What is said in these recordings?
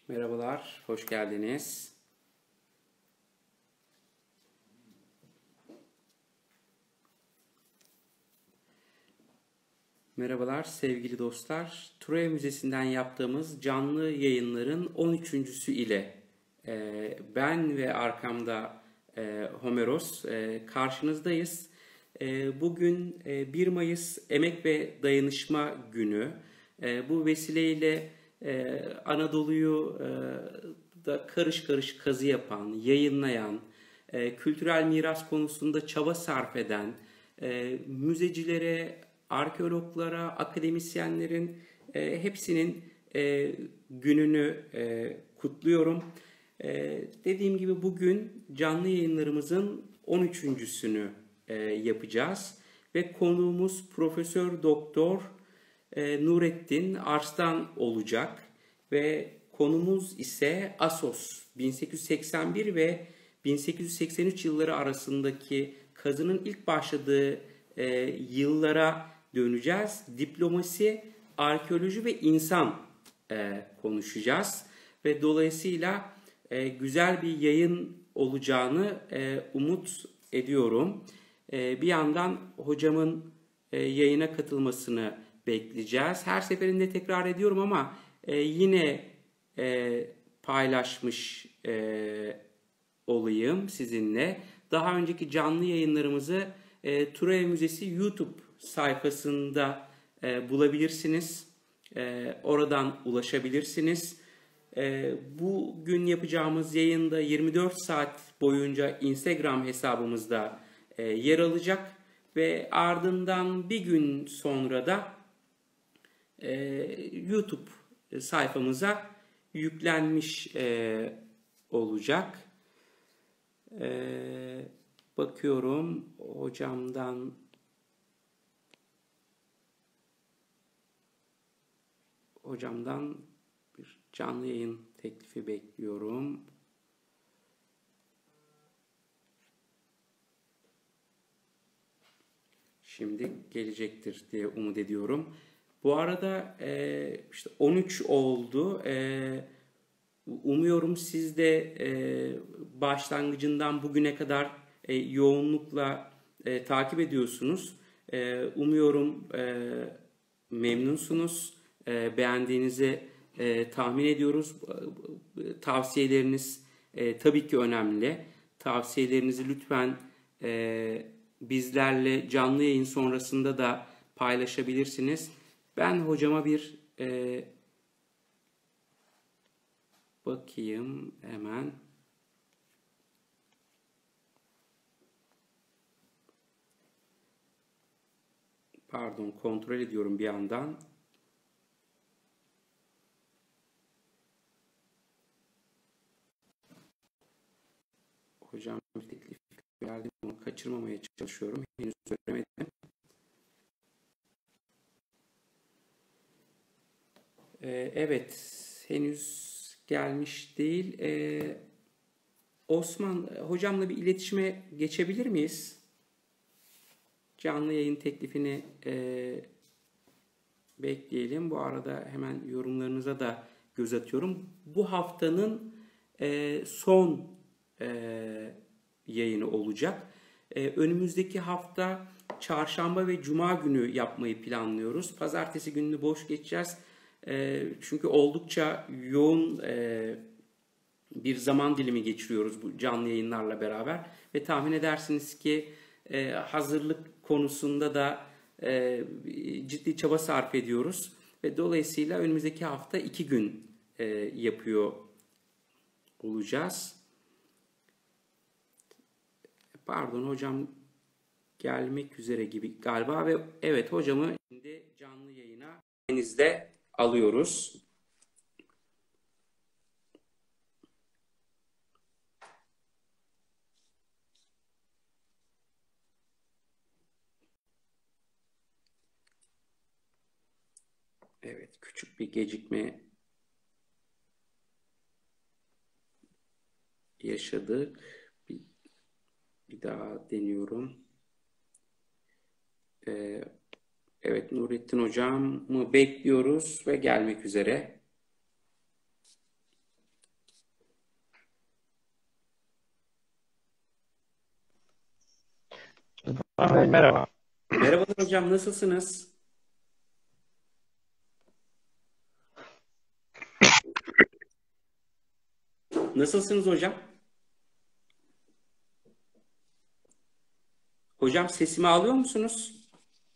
Merhabalar, hoş geldiniz. Merhabalar sevgili dostlar. Troya Müzesi'nden yaptığımız canlı yayınların 13.'sü ile ben ve arkamda Homeros karşınızdayız. Bugün 1 Mayıs Emek ve Dayanışma Günü. Bu vesileyle Anadolu'yu da karış karış kazı yapan, yayınlayan, kültürel miras konusunda çaba sarf eden, müzecilere, arkeologlara, akademisyenlerin hepsinin gününü kutluyorum. Dediğim gibi bugün canlı yayınlarımızın 13.'sünü yapacağız ve konuğumuz Profesör Doktor Nurettin Arslan olacak ve konumuz ise Assos 1881 ve 1883 yılları arasındaki kazının ilk başladığı yıllara döneceğiz. Diplomasi, arkeoloji ve insan konuşacağız ve dolayısıyla güzel bir yayın olacağını umut ediyorum. Bir yandan hocamın yayına katılmasını bekleyeceğiz. Her seferinde tekrar ediyorum ama yine paylaşmış olayım sizinle. Daha önceki canlı yayınlarımızı Troya Müzesi YouTube sayfasında bulabilirsiniz. Oradan ulaşabilirsiniz. Bugün yapacağımız yayında 24 saat boyunca Instagram hesabımızda yer alacak ve ardından bir gün sonra da YouTube sayfamıza yüklenmiş olacak. Bakıyorum hocamdan bir canlı yayın teklifi bekliyorum. Şimdi gelecektir diye umut ediyorum. Bu arada işte 13 oldu. Umuyorum siz de başlangıcından bugüne kadar yoğunlukla takip ediyorsunuz. Umuyorum memnunsunuz. Beğendiğinizi tahmin ediyoruz. Tavsiyeleriniz tabii ki önemli. Tavsiyelerinizi lütfen bizlerle canlı yayın sonrasında da paylaşabilirsiniz. Ben hocama bir bakayım hemen. Pardon, kontrol ediyorum bir yandan. Hocam bir teklif verdim, onu kaçırmamaya çalışıyorum. Henüz söylemedim. Evet, henüz gelmiş değil. Osman, hocamla bir iletişime geçebilir miyiz? Canlı yayın teklifini bekleyelim. Bu arada hemen yorumlarınıza da göz atıyorum. Bu haftanın son yayını olacak. Önümüzdeki hafta çarşamba ve cuma günü yapmayı planlıyoruz. Pazartesi gününü boş geçeceğiz. Çünkü oldukça yoğun bir zaman dilimi geçiriyoruz bu canlı yayınlarla beraber. Ve tahmin edersiniz ki hazırlık konusunda da ciddi çaba sarf ediyoruz. Ve dolayısıyla önümüzdeki hafta 2 gün yapıyor olacağız. Pardon, hocam gelmek üzere gibi galiba ve evet, hocamı şimdi canlı yayına elinizde alıyoruz. Evet, küçük bir gecikme yaşadık. Bir daha deniyorum. Evet, Nurettin hocamı bekliyoruz ve gelmek üzere. Osman Bey merhaba. Merhabalar hocam, nasılsınız? Nasılsınız hocam? Hocam sesimi alıyor musunuz?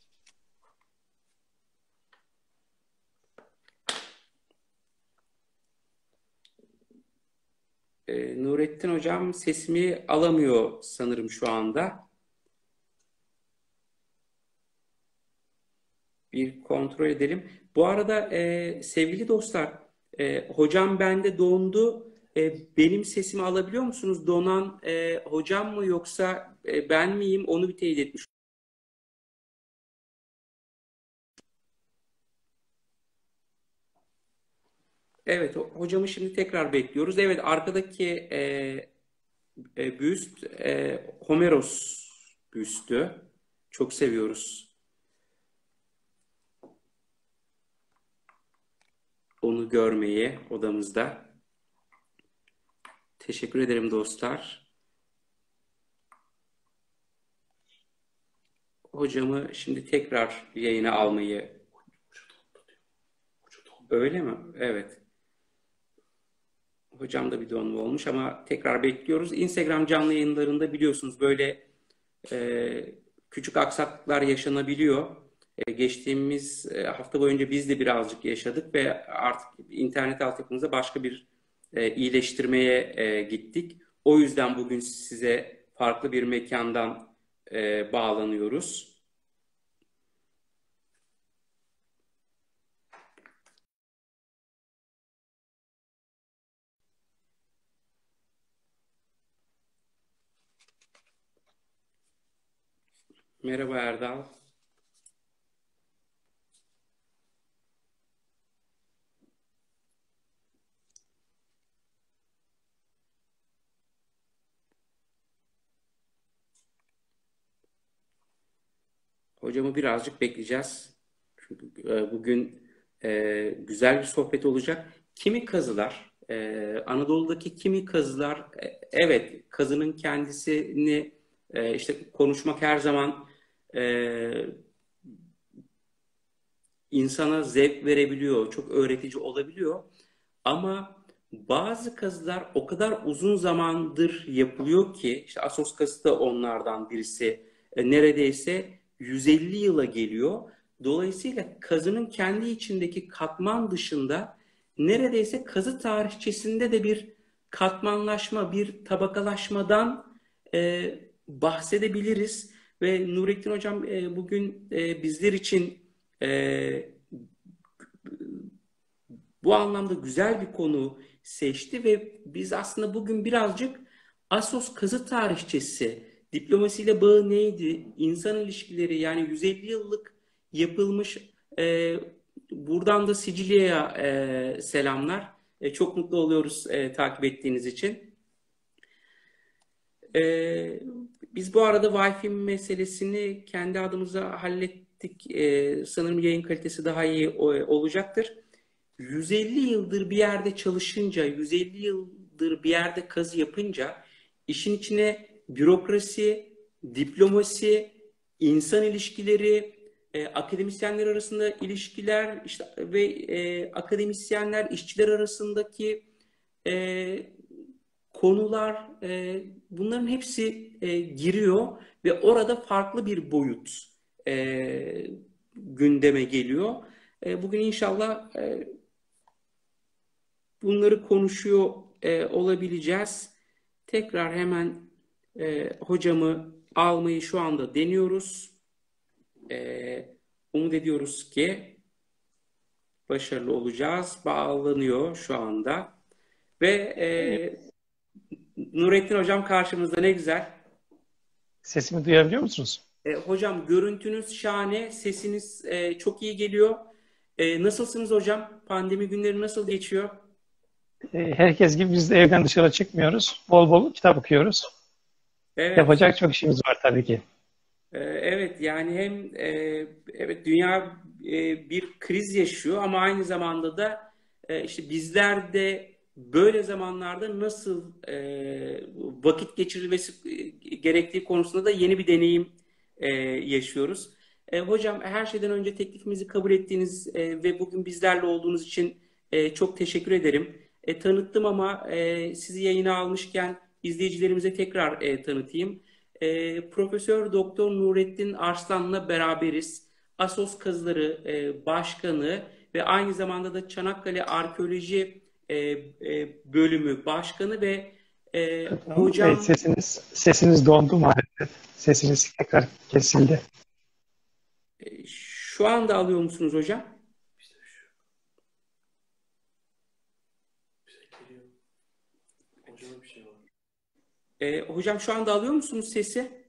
Nurettin hocam sesimi alamıyor sanırım şu anda. Bir kontrol edelim. Bu arada sevgili dostlar, hocam bende dondu. Benim sesimi alabiliyor musunuz? Donan hocam mı yoksa ben miyim? Onu bir teyit etmiş. Evet, hocamı şimdi tekrar bekliyoruz. Evet, arkadaki büst Homeros büstü. Çok seviyoruz onu görmeyi odamızda. Teşekkür ederim dostlar. Hocamı şimdi tekrar yayına almayı. Öyle mi? Evet. Hocam bir donma olmuş ama tekrar bekliyoruz. Instagram canlı yayınlarında biliyorsunuz böyle küçük aksaklıklar yaşanabiliyor. Geçtiğimiz hafta boyunca biz de birazcık yaşadık ve artık internet altyapımıza başka bir iyileştirmeye gittik. O yüzden bugün size farklı bir mekandan bağlanıyoruz. Merhaba Erdal. Hocamı birazcık bekleyeceğiz. Çünkü bugün güzel bir sohbet olacak. Kimi kazılar, Anadolu'daki kimi kazılar, evet kazının kendisini işte konuşmak her zaman e, insana zevk verebiliyor, çok öğretici olabiliyor. Ama bazı kazılar o kadar uzun zamandır yapılıyor ki, işte Assos kazısı da onlardan birisi, neredeyse 150 yıla geliyor. Dolayısıyla kazının kendi içindeki katman dışında neredeyse kazı tarihçesinde de bir katmanlaşma, bir tabakalaşmadan bahsedebiliriz. Ve Nurettin Hocam bugün bizler için e, bu anlamda güzel bir konu seçti ve biz aslında bugün birazcık Assos kazı tarihçesi, diplomasiyle bağı neydi, insan ilişkileri yani 150 yıllık yapılmış buradan da Sicilya'ya selamlar. Çok mutlu oluyoruz takip ettiğiniz için. E, Biz bu arada Wi-Fi meselesini kendi adımıza hallettik. Sanırım yayın kalitesi daha iyi olacaktır. 150 yıldır bir yerde çalışınca, 150 yıldır bir yerde kazı yapınca işin içine bürokrasi, diplomasi, insan ilişkileri, akademisyenler arasında ilişkiler işte ve akademisyenler, işçiler arasındaki e, konular, bunların hepsi giriyor ve orada farklı bir boyut gündeme geliyor. Bugün inşallah bunları konuşuyor olabileceğiz. Tekrar hemen hocamı almayı şu anda deniyoruz. Umut ediyoruz ki başarılı olacağız. Bağlanıyor şu anda. Ve Nurettin hocam karşımızda ne güzel. Sesimi duyabiliyor musunuz? Hocam görüntünüz şahane, sesiniz çok iyi geliyor. Nasılsınız hocam? Pandemi günleri nasıl geçiyor? Herkes gibi biz de evden dışarı çıkmıyoruz. Bol bol kitap okuyoruz. Evet. Yapacak çok işimiz var tabii ki. Evet yani hem evet dünya bir kriz yaşıyor ama aynı zamanda da işte bizler de böyle zamanlarda nasıl vakit geçirilmesi gerektiği konusunda da yeni bir deneyim yaşıyoruz. Hocam her şeyden önce teklifimizi kabul ettiğiniz ve bugün bizlerle olduğunuz için çok teşekkür ederim. Tanıttım ama sizi yayına almışken izleyicilerimize tekrar tanıtayım. Profesör Doktor Nurettin Arslan'la beraberiz. Assos Kazıları Başkanı ve aynı zamanda da Çanakkale Arkeoloji Bölümü Başkanı ve hocam Sesiniz dondu maalesef. Sesiniz tekrar kesildi. şu anda alıyor musunuz hocam? Hocam şu anda alıyor musunuz sesi?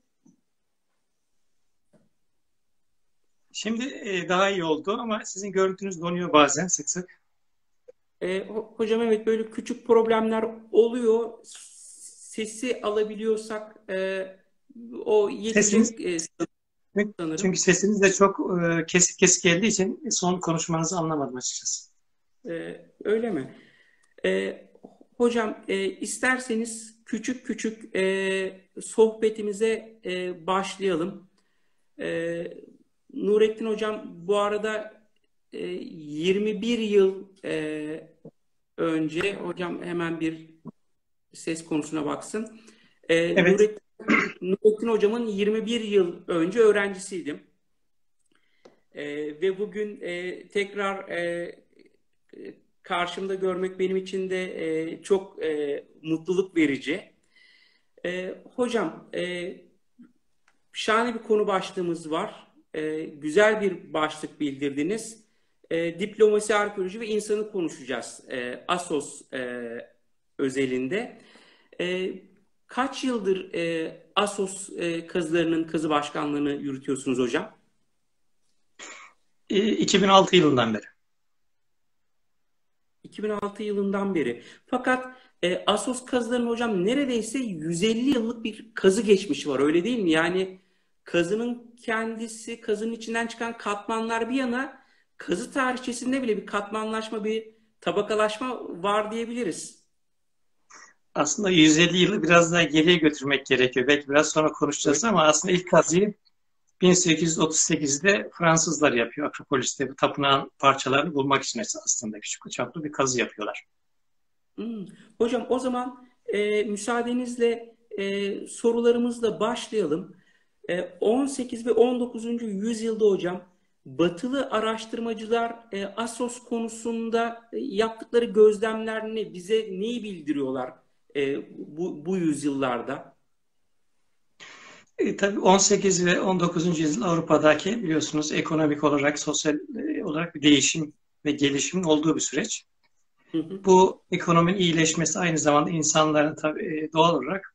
Şimdi daha iyi oldu ama sizin görüntünüz donuyor bazen sık sık. Hocam evet böyle küçük problemler oluyor. Sesi alabiliyorsak o Sesiniz, yetecek sanırım. çünkü sesiniz de çok kesik kesik geldiği için son konuşmanızı anlamadım açıkçası. Öyle mi? Hocam isterseniz küçük küçük sohbetimize başlayalım. E, Nurettin Hocam bu arada 21 yıl önce hocam hemen bir ses konusuna baksın. Evet. Nurettin Hocam'ın 21 yıl önce öğrencisiydim. Ve bugün tekrar karşımda görmek benim için de çok mutluluk verici. Hocam şahane bir konu başlığımız var. Güzel bir başlık bildirdiniz. Diplomasi, arkeoloji ve insanı konuşacağız. Assos özelinde. Kaç yıldır Assos kazılarının kazı başkanlığını yürütüyorsunuz hocam? 2006 yılından beri. 2006 yılından beri. Fakat Assos kazılarının hocam neredeyse 150 yıllık bir kazı geçmişi var, öyle değil mi? Yani kazının kendisi, kazının içinden çıkan katmanlar bir yana, kazı tarihçesinde bile bir katmanlaşma, bir tabakalaşma var diyebiliriz. Aslında 150 yılı biraz daha geriye götürmek gerekiyor. Belki biraz sonra konuşacağız ama aslında ilk kazıyı 1838'de Fransızlar yapıyor. Akropolis'te bu tapınağın parçalarını bulmak için aslında küçük çaplı bir kazı yapıyorlar. Hocam o zaman müsaadenizle sorularımızla başlayalım. 18 ve 19. yüzyılda hocam batılı araştırmacılar Assos konusunda yaptıkları gözlemler ne? Bize neyi bildiriyorlar bu yüzyıllarda? Tabii 18 ve 19. yüzyıl Avrupa'daki biliyorsunuz ekonomik olarak, sosyal olarak bir değişim ve gelişimin olduğu bir süreç. Hı hı. Bu ekonominin iyileşmesi aynı zamanda insanların tabii doğal olarak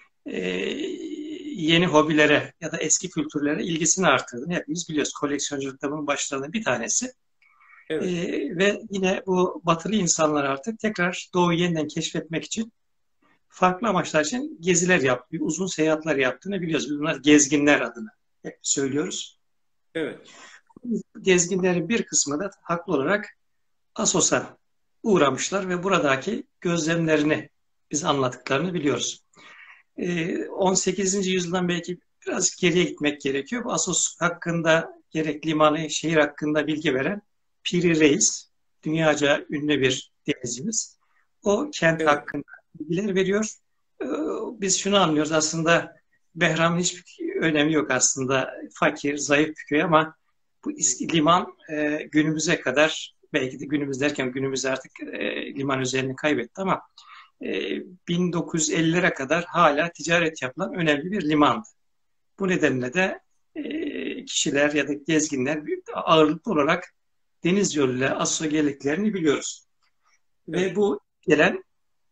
yeni hobilere ya da eski kültürlere ilgisini artırdığını hepimiz biliyoruz. Koleksiyonculuk da bunun başlarından bir tanesi. Evet. Ve yine bu batılı insanlar artık tekrar doğuyu yeniden keşfetmek için farklı amaçlar için geziler yaptı, uzun seyahatler yaptığını biliyoruz. Bunlar gezginler adına hep söylüyoruz. Evet. Gezginlerin bir kısmı da haklı olarak Assos'a uğramışlar ve buradaki gözlemlerini biz anlattıklarını biliyoruz. 18. yüzyıldan belki biraz geriye gitmek gerekiyor. Bu Assos hakkında gerek limanı, şehir hakkında bilgi veren Piri Reis, dünyaca ünlü bir denizcimiz. O kent Evet. hakkında bilgiler veriyor. Biz şunu anlıyoruz aslında Behram'ın hiçbir önemi yok aslında. Fakir, zayıf bir köy ama bu liman günümüze kadar belki de günümüz derken günümüz artık liman özelliğini kaybetti ama 1950'lere kadar hala ticaret yapılan önemli bir limandı. Bu nedenle de kişiler ya da gezginler ağırlıklı olarak deniz yoluyla Assos'a geldiklerini biliyoruz. Evet. Ve bu gelen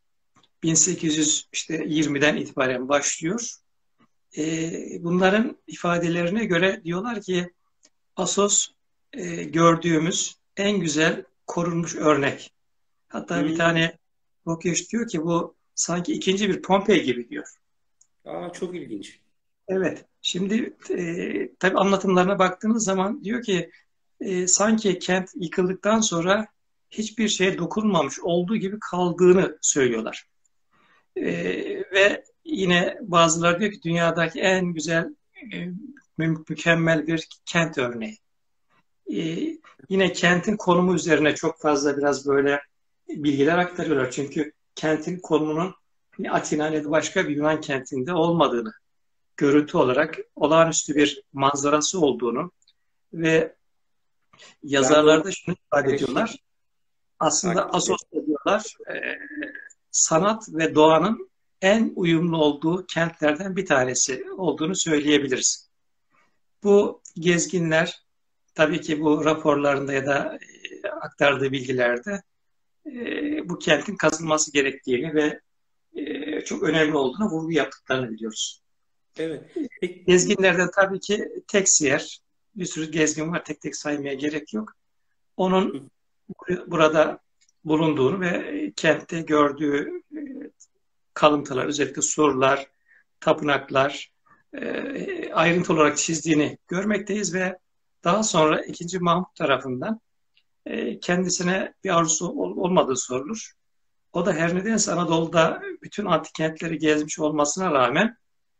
1820'den itibaren başlıyor. Bunların ifadelerine göre diyorlar ki Assos gördüğümüz en güzel korunmuş örnek. Hatta bir tane Rokkeş diyor ki bu sanki ikinci bir Pompei gibi diyor. Çok ilginç. Evet. Şimdi tabii anlatımlarına baktığınız zaman diyor ki sanki kent yıkıldıktan sonra hiçbir şeye dokunmamış olduğu gibi kaldığını söylüyorlar. Ve yine bazıları diyor ki dünyadaki en güzel mükemmel bir kent örneği. Yine kentin konumu üzerine çok fazla biraz böyle bilgiler aktarıyorlar. Çünkü kentin konumunun Atina ya da başka bir Yunan kentinde olmadığını, görüntü olarak olağanüstü bir manzarası olduğunu ve Ben de onu yazarlarda şunu ifade paylaşayım. ediyorlar. Aslında Takip et. Asos'ta diyorlar sanat ve doğanın en uyumlu olduğu kentlerden bir tanesi olduğunu söyleyebiliriz. Bu gezginler tabii ki bu raporlarında ya da aktardığı bilgilerde bu kentin kazılması gerektiğini ve çok önemli olduğunu vurgu yaptıklarını biliyoruz. Evet. Peki, Gezginlerden tabii ki Texier, bir sürü gezgin var, tek tek saymaya gerek yok. Onun burada bulunduğunu ve kentte gördüğü kalıntılar, özellikle surlar, tapınaklar ayrıntı olarak çizdiğini görmekteyiz ve daha sonra 2. Mahmut tarafından kendisine bir arzusu olmadığı sorulur. O da her nedense Anadolu'da bütün antik kentleri gezmiş olmasına rağmen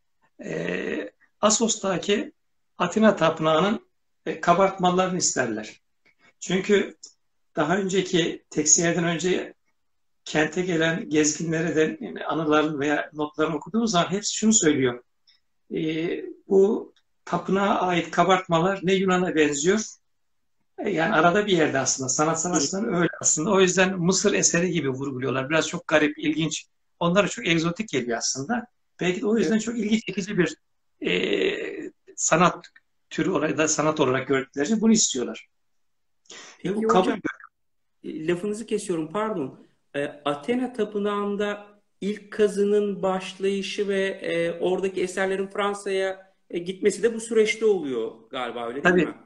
Assos'taki Atina Tapınağı'nın kabartmalarını isterler. Çünkü daha önceki Teksiyer'den önce kente gelen gezginlere de yani anıların veya notlarını okuduğumuz zaman hepsi şunu söylüyor. Bu tapınağa ait kabartmalar ne Yunan'a benziyor. Yani arada bir yerde aslında. Sanatsal açıdan öyle aslında. O yüzden Mısır eseri gibi vurguluyorlar. Biraz çok garip, ilginç. Onlara çok egzotik geliyor aslında. Belki de o yüzden çok ilgi çekici bir sanat türü olarak da sanat olarak gördükleri için bunu istiyorlar. Ve bu peki kabul hocam, lafınızı kesiyorum, pardon. Athena Tapınağı'nda ilk kazının başlayışı ve oradaki eserlerin Fransa'ya gitmesi de bu süreçte oluyor galiba, öyle değil tabii mi?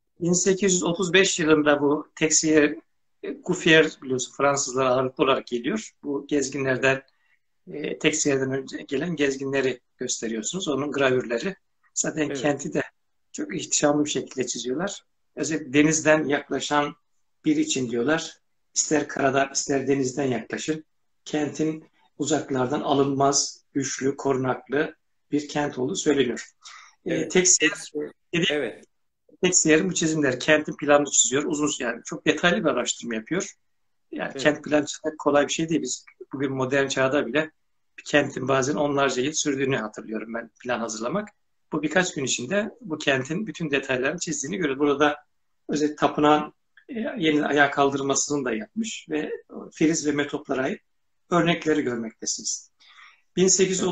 1835 yılında bu Texier Gouffier biliyorsun Fransızlar ağırlıklı olarak geliyor. Bu gezginlerden Texier'den önce gelen gezginleri gösteriyorsunuz. Onun gravürleri. Zaten Evet. kenti de çok ihtişamlı bir şekilde çiziyorlar. Özellikle denizden yaklaşan biri için diyorlar. İster karadan ister denizden yaklaşın. Kentin uzaklardan alınmaz, güçlü, korunaklı bir kent olduğu söyleniyor. Evet. Texier, Peki, dediğim evet. Texier'in bu çizimleri, kentin planını çiziyor. Uzun yani çok detaylı bir araştırma yapıyor. Yani Evet. kent planı çizmek kolay bir şey değil. Biz bugün modern çağda bile bir kentin bazen onlarca yıl sürdüğünü hatırlıyorum ben plan hazırlamak. Bu birkaç gün içinde bu kentin bütün detaylarını çizdiğini görüyoruz. Burada özellikle tapınağın yeniden ayağa kaldırılmasını da yapmış ve friz ve metoplara ait örnekleri görmektesiniz. Evet.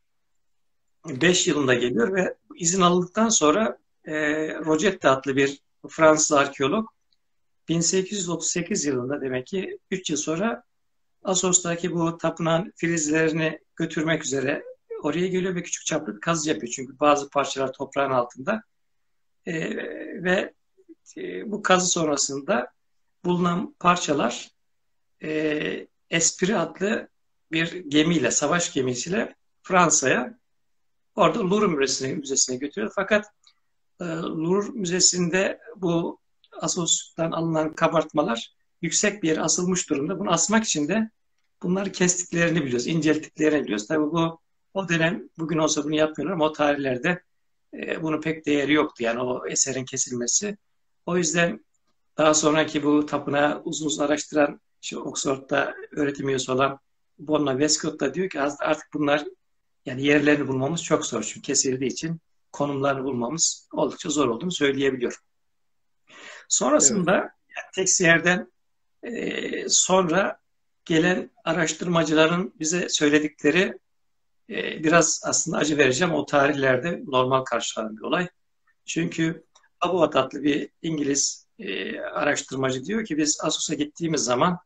1835 yılında geliyor ve izin alındıktan sonra Rosetta adlı bir Fransız arkeolog 1838 yılında demek ki 3 yıl sonra Assos'taki bu tapınağın filizlerini götürmek üzere oraya geliyor ve küçük çaplı bir kazı yapıyor. Çünkü bazı parçalar toprağın altında. Ve bu kazı sonrasında bulunan parçalar Esprit adlı bir gemiyle, savaş gemisiyle Fransa'ya orada Louvre Müzesi'ne götürüyor. Fakat Louvre Müzesi'nde bu Assos'tan alınan kabartmalar yüksek bir yere asılmış durumda. Bunu asmak için de bunları kestiklerini biliyoruz, incelttiklerini biliyoruz. Tabii bu o dönem bugün olsa bunu yapmıyorlar ama o tarihlerde bunun pek değeri yoktu. Yani o eserin kesilmesi. O yüzden daha sonraki bu tapınağı uzun uzun araştıran şu Oxford'da öğretim üyesi olan Bonna Westcott da diyor ki artık bunlar yani yerlerini bulmamız çok zor. Çünkü kesildiği için konumlarını bulmamız oldukça zor olduğunu söyleyebiliyor. Evet. Sonrasında yani Texier'den sonra gelen araştırmacıların bize söyledikleri biraz aslında acı vereceğim. O tarihlerde normal karşılanan bir olay. Çünkü Abuat adlı bir İngiliz araştırmacı diyor ki biz Assos'a gittiğimiz zaman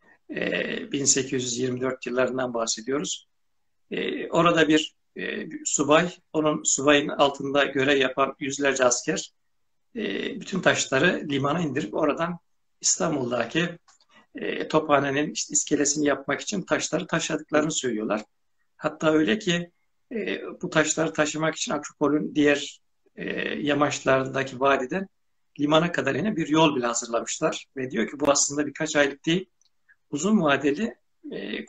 1824 yıllarından bahsediyoruz. Orada bir subay, onun subayın altında görev yapan yüzlerce asker bütün taşları limana indirip oradan İstanbul'daki Tophane'nin işte iskelesini yapmak için taşları taşıdıklarını söylüyorlar. Hatta öyle ki bu taşları taşımak için Akropol'ün diğer yamaçlarındaki vadiden limana kadar yine bir yol bile hazırlamışlar. Ve diyor ki bu aslında birkaç aylık değil, uzun vadeli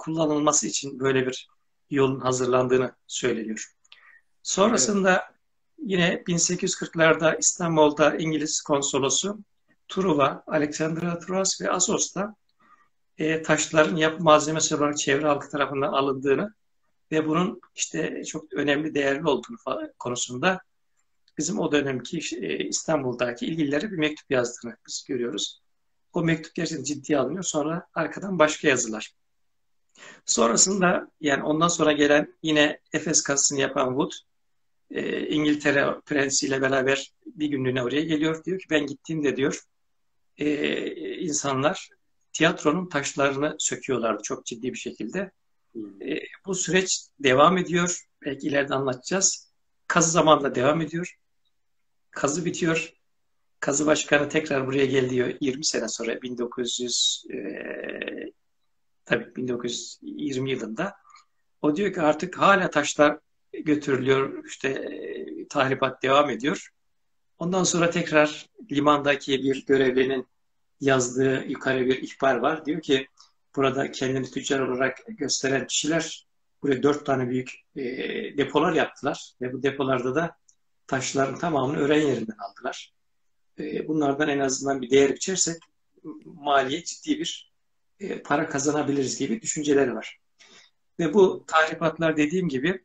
kullanılması için böyle bir yolun hazırlandığını söyleniyor. Evet. Sonrasında Yine 1840'larda İstanbul'da İngiliz konsolosu Truva, Alexandra Truas ve Assos'ta taşların yapı malzemesi olarak çevre halkı tarafından alındığını ve bunun işte çok önemli, değerli olduğunu konusunda bizim o dönemki İstanbul'daki ilgililere bir mektup yazdığını biz görüyoruz. O mektup gerçekten ciddiye alınıyor. Sonra arkadan başka yazılar. Sonrasında yani ondan sonra gelen yine Efes kazısını yapan Wood, İngiltere prensiyle beraber bir günlüğüne oraya geliyor. Diyor ki ben gittiğimde diyor insanlar tiyatronun taşlarını söküyorlardı çok ciddi bir şekilde. Bu süreç devam ediyor. Belki ileride anlatacağız. Kazı zamanında devam ediyor. Kazı bitiyor. Kazı başkanı tekrar buraya gel diyor 20 sene sonra 1920 yılında. O diyor ki artık hala taşlar götürülüyor. İşte tahribat devam ediyor. Ondan sonra tekrar limandaki bir görevlinin yazdığı yukarı bir ihbar var. Diyor ki burada kendini tüccar olarak gösteren kişiler buraya 4 tane büyük depolar yaptılar. Ve bu depolarda da taşların tamamını öğren yerinden aldılar. Bunlardan en azından bir değer biçersek maliye ciddi bir para kazanabiliriz gibi düşünceleri var. Ve bu tahribatlar dediğim gibi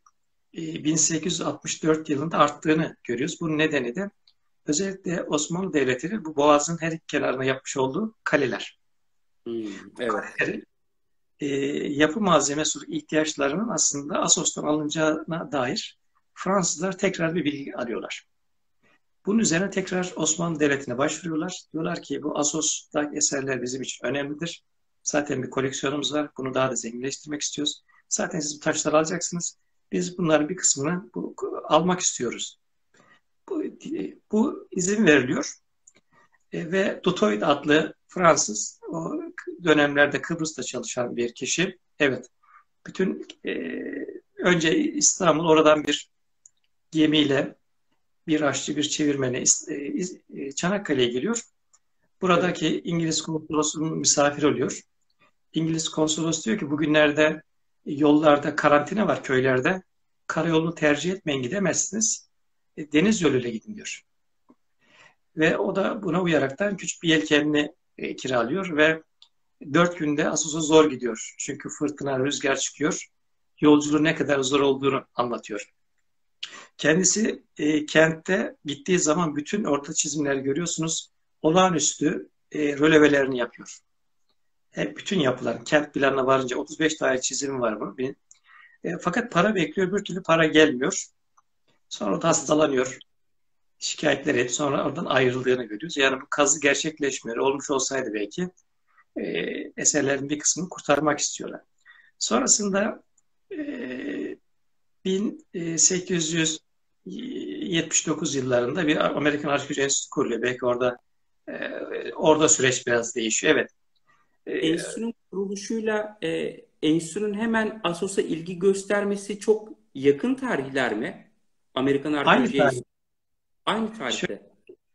1864 yılında arttığını görüyoruz. Bunun nedeni de özellikle Osmanlı Devleti'nin bu boğazın her iki kenarına yapmış olduğu kaleler. Evet. Kalelerin yapı malzemesi ihtiyaçlarının aslında Assos'tan alınacağına dair Fransızlar tekrar bir bilgi arıyorlar. Bunun üzerine tekrar Osmanlı Devleti'ne başvuruyorlar. Diyorlar ki bu Assos'taki eserler bizim için önemlidir. Zaten bir koleksiyonumuz var. Bunu daha da zenginleştirmek istiyoruz. Zaten siz bu taşları alacaksınız. Biz bunların bir kısmını almak istiyoruz. Bu izin veriliyor. Ve Dutoit adlı Fransız, o dönemlerde Kıbrıs'ta çalışan bir kişi. Evet, bütün önce İstanbul, oradan bir gemiyle bir aşçı, bir çevirmeni Çanakkale'ye geliyor. Buradaki İngiliz konsolosunun misafir oluyor. İngiliz konsolos diyor ki bugünlerde yollarda karantina var köylerde. Karayolunu tercih etmeyin, gidemezsiniz. Deniz yoluyla gidin diyor. Ve o da buna uyaraktan küçük bir yelkenli kiralıyor ve 4 günde Assos'a zor gidiyor. Çünkü fırtına, rüzgar çıkıyor. Yolculuğun ne kadar zor olduğunu anlatıyor. Kendisi kentte gittiği zaman bütün orta çizimleri görüyorsunuz. Olağanüstü rölevelerini yapıyor. Hep bütün yapılar, kent planına varınca 35 tane çizimi var bunun. Fakat para bekliyor, bir türlü para gelmiyor. Sonra da hastalanıyor. Şikayetler edip sonra oradan ayrıldığını görüyoruz. Yani bu kazı gerçekleşmiyor. Olmuş olsaydı belki eserlerin bir kısmını kurtarmak istiyorlar. Sonrasında 1879 yıllarında bir Amerikan Arkeoloji Enstitüsü kuruluyor. Belki orada süreç biraz değişiyor. Evet. Enstitünün kuruluşuyla enstitünün hemen Assos'a ilgi göstermesi çok yakın tarihler mi? Amerikan Arkeoloji Enstitüsü. Aynı tarihte.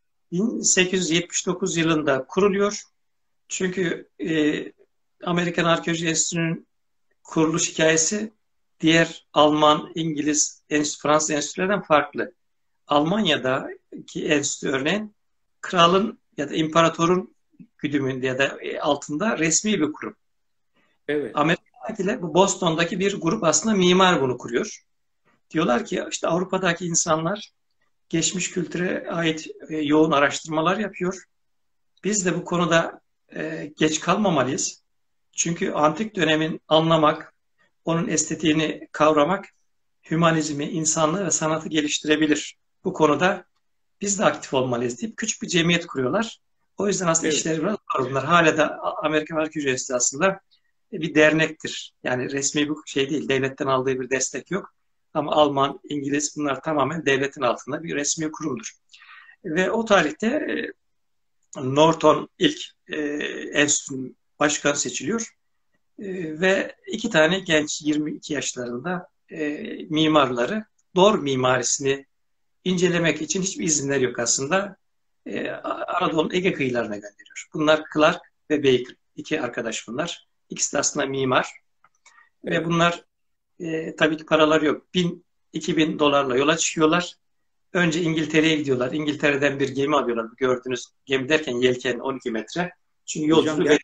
1879 yılında kuruluyor. Çünkü Amerikan Arkeoloji Enstitüsü'nün kuruluş hikayesi diğer Alman, İngiliz, Fransız enstitülerden farklı. Almanya'daki enstitü örneğin kralın ya da imparatorun güdümünde ya da altında resmi bir kurum. Evet. Amerika'dakiler, bu Boston'daki bir grup aslında mimar bunu kuruyor. Diyorlar ki işte Avrupa'daki insanlar geçmiş kültüre ait yoğun araştırmalar yapıyor. Biz de bu konuda geç kalmamalıyız. Çünkü antik dönemin anlamak, onun estetiğini kavramak, hümanizmi, insanlığı ve sanatı geliştirebilir. Bu konuda biz de aktif olmalıyız deyip küçük bir cemiyet kuruyorlar. O yüzden aslında işleri biraz zor. Bunlar hala da Amerikan Arkeoloji Enstitüsü aslında bir dernektir. Yani resmi bir şey değil, devletten aldığı bir destek yok. Ama Alman, İngiliz bunlar tamamen devletin altında bir resmi kurumdur. Ve o tarihte Norton ilk enstitünün başkanı seçiliyor. Ve 2 tane genç 22 yaşlarında mimarları Dor mimarisini incelemek için hiçbir izinleri yok aslında. Anadolu'nun Ege kıyılarına gönderiyor. Bunlar Clark ve Baker. 2 arkadaş bunlar. İkisi de aslında mimar. Ve bunlar tabii ki paraları yok. 1000-2000 dolarla yola çıkıyorlar. Önce İngiltere'ye gidiyorlar. İngiltere'den bir gemi alıyorlar. Gördüğünüz gemi derken yelken 12 metre. Çünkü Hocam yolculuğu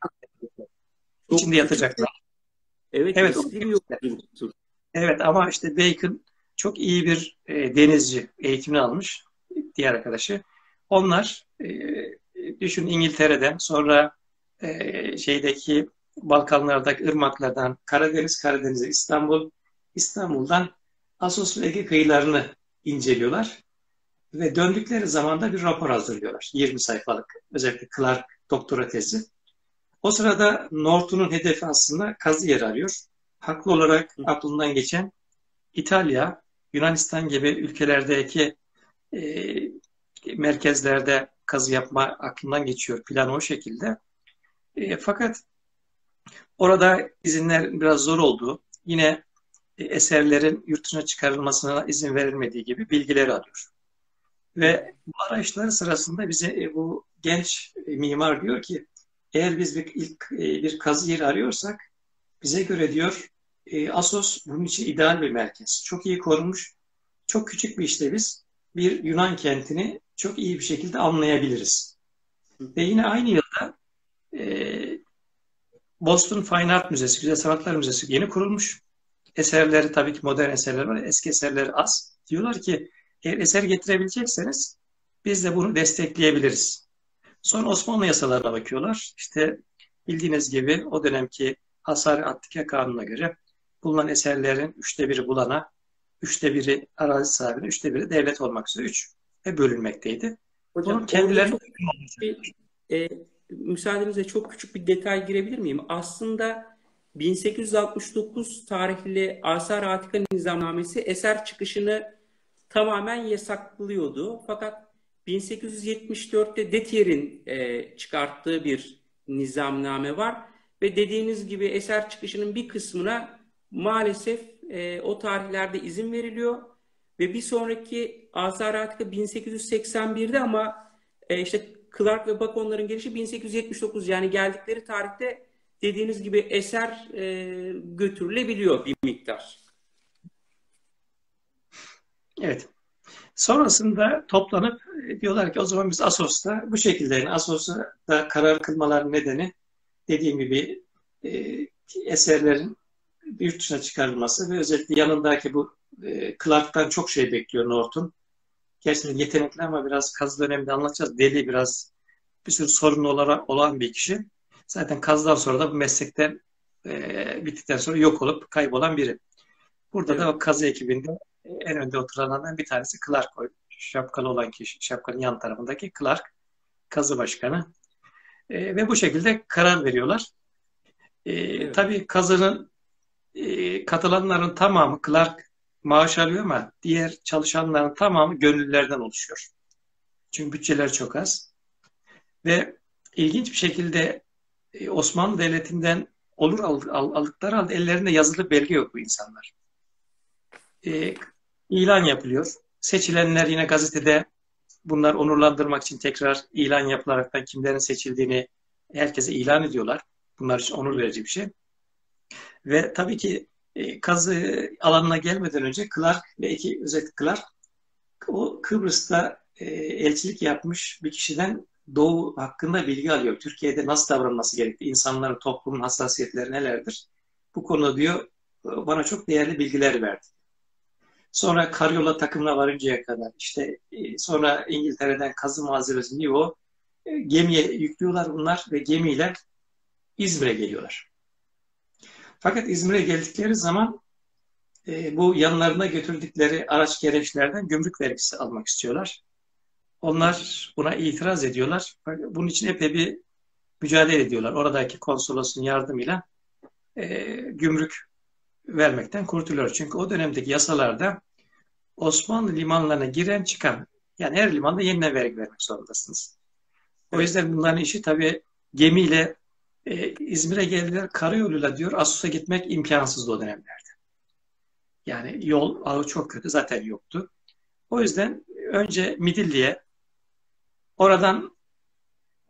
çok içinde küçük ve yatacaklar. evet Evet, riskli bir yolculuktur. evet ama işte Bacon çok iyi bir denizci eğitimini almış diğer arkadaşı. Onlar düşün İngiltere'den sonra şeydeki Balkanlardaki ırmaklardan Karadeniz'e İstanbul'dan Assos ve Ege kıyılarını inceliyorlar ve döndükleri zaman da bir rapor hazırlıyorlar. 20 sayfalık özellikle Clark doktora tezi. O sırada Norton'un hedefi aslında kazı yeri arıyor. Haklı olarak aklından geçen İtalya, Yunanistan gibi ülkelerdeki e, merkezlerde kazı yapma aklından geçiyor. Plan o şekilde. Fakat orada izinler biraz zor olduğu, yine eserlerin yurt dışına çıkarılmasına izin verilmediği gibi bilgileri alıyor. Ve bu arayışlar sırasında bize bu genç mimar diyor ki eğer biz bir kazı yeri arıyorsak bize göre diyor Assos bunun için ideal bir merkez. Çok iyi korunmuş, çok küçük bir işte biz bir Yunan kentini çok iyi bir şekilde anlayabiliriz. Ve yine aynı yılda e, Boston Fine Art Müzesi, Güzel Sanatlar Müzesi yeni kurulmuş. Eserleri tabii ki modern eserler var, eski eserleri az. Diyorlar ki eğer eser getirebilecekseniz biz de bunu destekleyebiliriz. Sonra Osmanlı yasalarına bakıyorlar. İşte bildiğiniz gibi o dönemki Hasar-ı Attike Kanunu'na göre bulunan eserlerin 1/3'ü bulana, 1/3'ü arazi sahibine, 1/3'ü devlet olmak üzere 3'e bölünmekteydi. Bunun Hocam orada kendilerine çok bir, e, müsaadenizle çok küçük bir detay girebilir miyim? Aslında 1869 tarihli Asar-ı Atika Nizamnamesi eser çıkışını tamamen yasaklıyordu. Fakat 1874'te Detier'in çıkarttığı bir nizamname var ve dediğiniz gibi eser çıkışının bir kısmına maalesef o tarihlerde izin veriliyor ve bir sonraki Asar-ı Atika 1881'de ama işte Clark ve Bacon'ların gelişi 1879 yani geldikleri tarihte dediğiniz gibi eser götürülebiliyor bir miktar. evet. Sonrasında toplanıp diyorlar ki o zaman biz Assos'ta bu şekilde yani Assos'ta da karar kılmaların nedeni dediğim gibi e, eserlerin yurt dışına çıkarılması ve özellikle yanındaki bu Clark'tan çok şey bekliyor Norton. Gerçekten yetenekli ama biraz kaz döneminde anlatacağız. Deli biraz bir sürü sorun olarak olan bir kişi. Zaten kazdan sonra da bu meslekten bittikten sonra yok olup kaybolan biri. Burada da Evet. o kazı ekibinde en önde oturanlardan bir tanesi Clark. O şapkalı olan kişi, şapkanın yan tarafındaki Clark, kazı başkanı. Ve bu şekilde karar veriyorlar. Evet. Tabii kazının katılanların tamamı Clark maaş alıyor ama diğer çalışanların tamamı gönüllülerden oluşuyor. Çünkü bütçeler çok az. Ve ilginç bir şekilde Osmanlı Devleti'nden aldıkları halde ellerinde yazılı belge yok bu insanlar. E, ilan yapılıyor. Seçilenler yine gazetede bunlar onurlandırmak için tekrar ilan yapılaraktan kimlerin seçildiğini herkese ilan ediyorlar. Bunlar için onur verici bir şey. Ve tabii ki kazı alanına gelmeden önce Clark ve özellikle Clark o Kıbrıs'ta elçilik yapmış bir kişiden Doğu hakkında bilgi alıyor. Türkiye'de nasıl davranması gerektiği, insanların, toplumun hassasiyetleri nelerdir? Bu konuda diyor bana çok değerli bilgiler verdi. Sonra karyola takımına varıncaya kadar işte sonra İngiltere'den kazı malzemesini o gemiye yüklüyorlar bunlar ve gemiyle İzmir'e geliyorlar. Fakat İzmir'e geldikleri zaman bu yanlarına götürdükleri araç gereçlerden gümrük vergisi almak istiyorlar. Onlar buna itiraz ediyorlar. Bunun için epey bir mücadele ediyorlar. Oradaki konsolosun yardımıyla gümrük vermekten kurtuluyor. Çünkü o dönemdeki yasalarda Osmanlı limanlarına giren çıkan yani her limanda yeniden vergi vermek zorundasınız. O Evet. yüzden bunların işi tabii gemiyle İzmir'e geldiler. Karayoluyla diyor Assus'a gitmek imkansızdı o dönemlerde. Yani yol ağı çok kötü zaten yoktu. O yüzden önce Midilli'ye oradan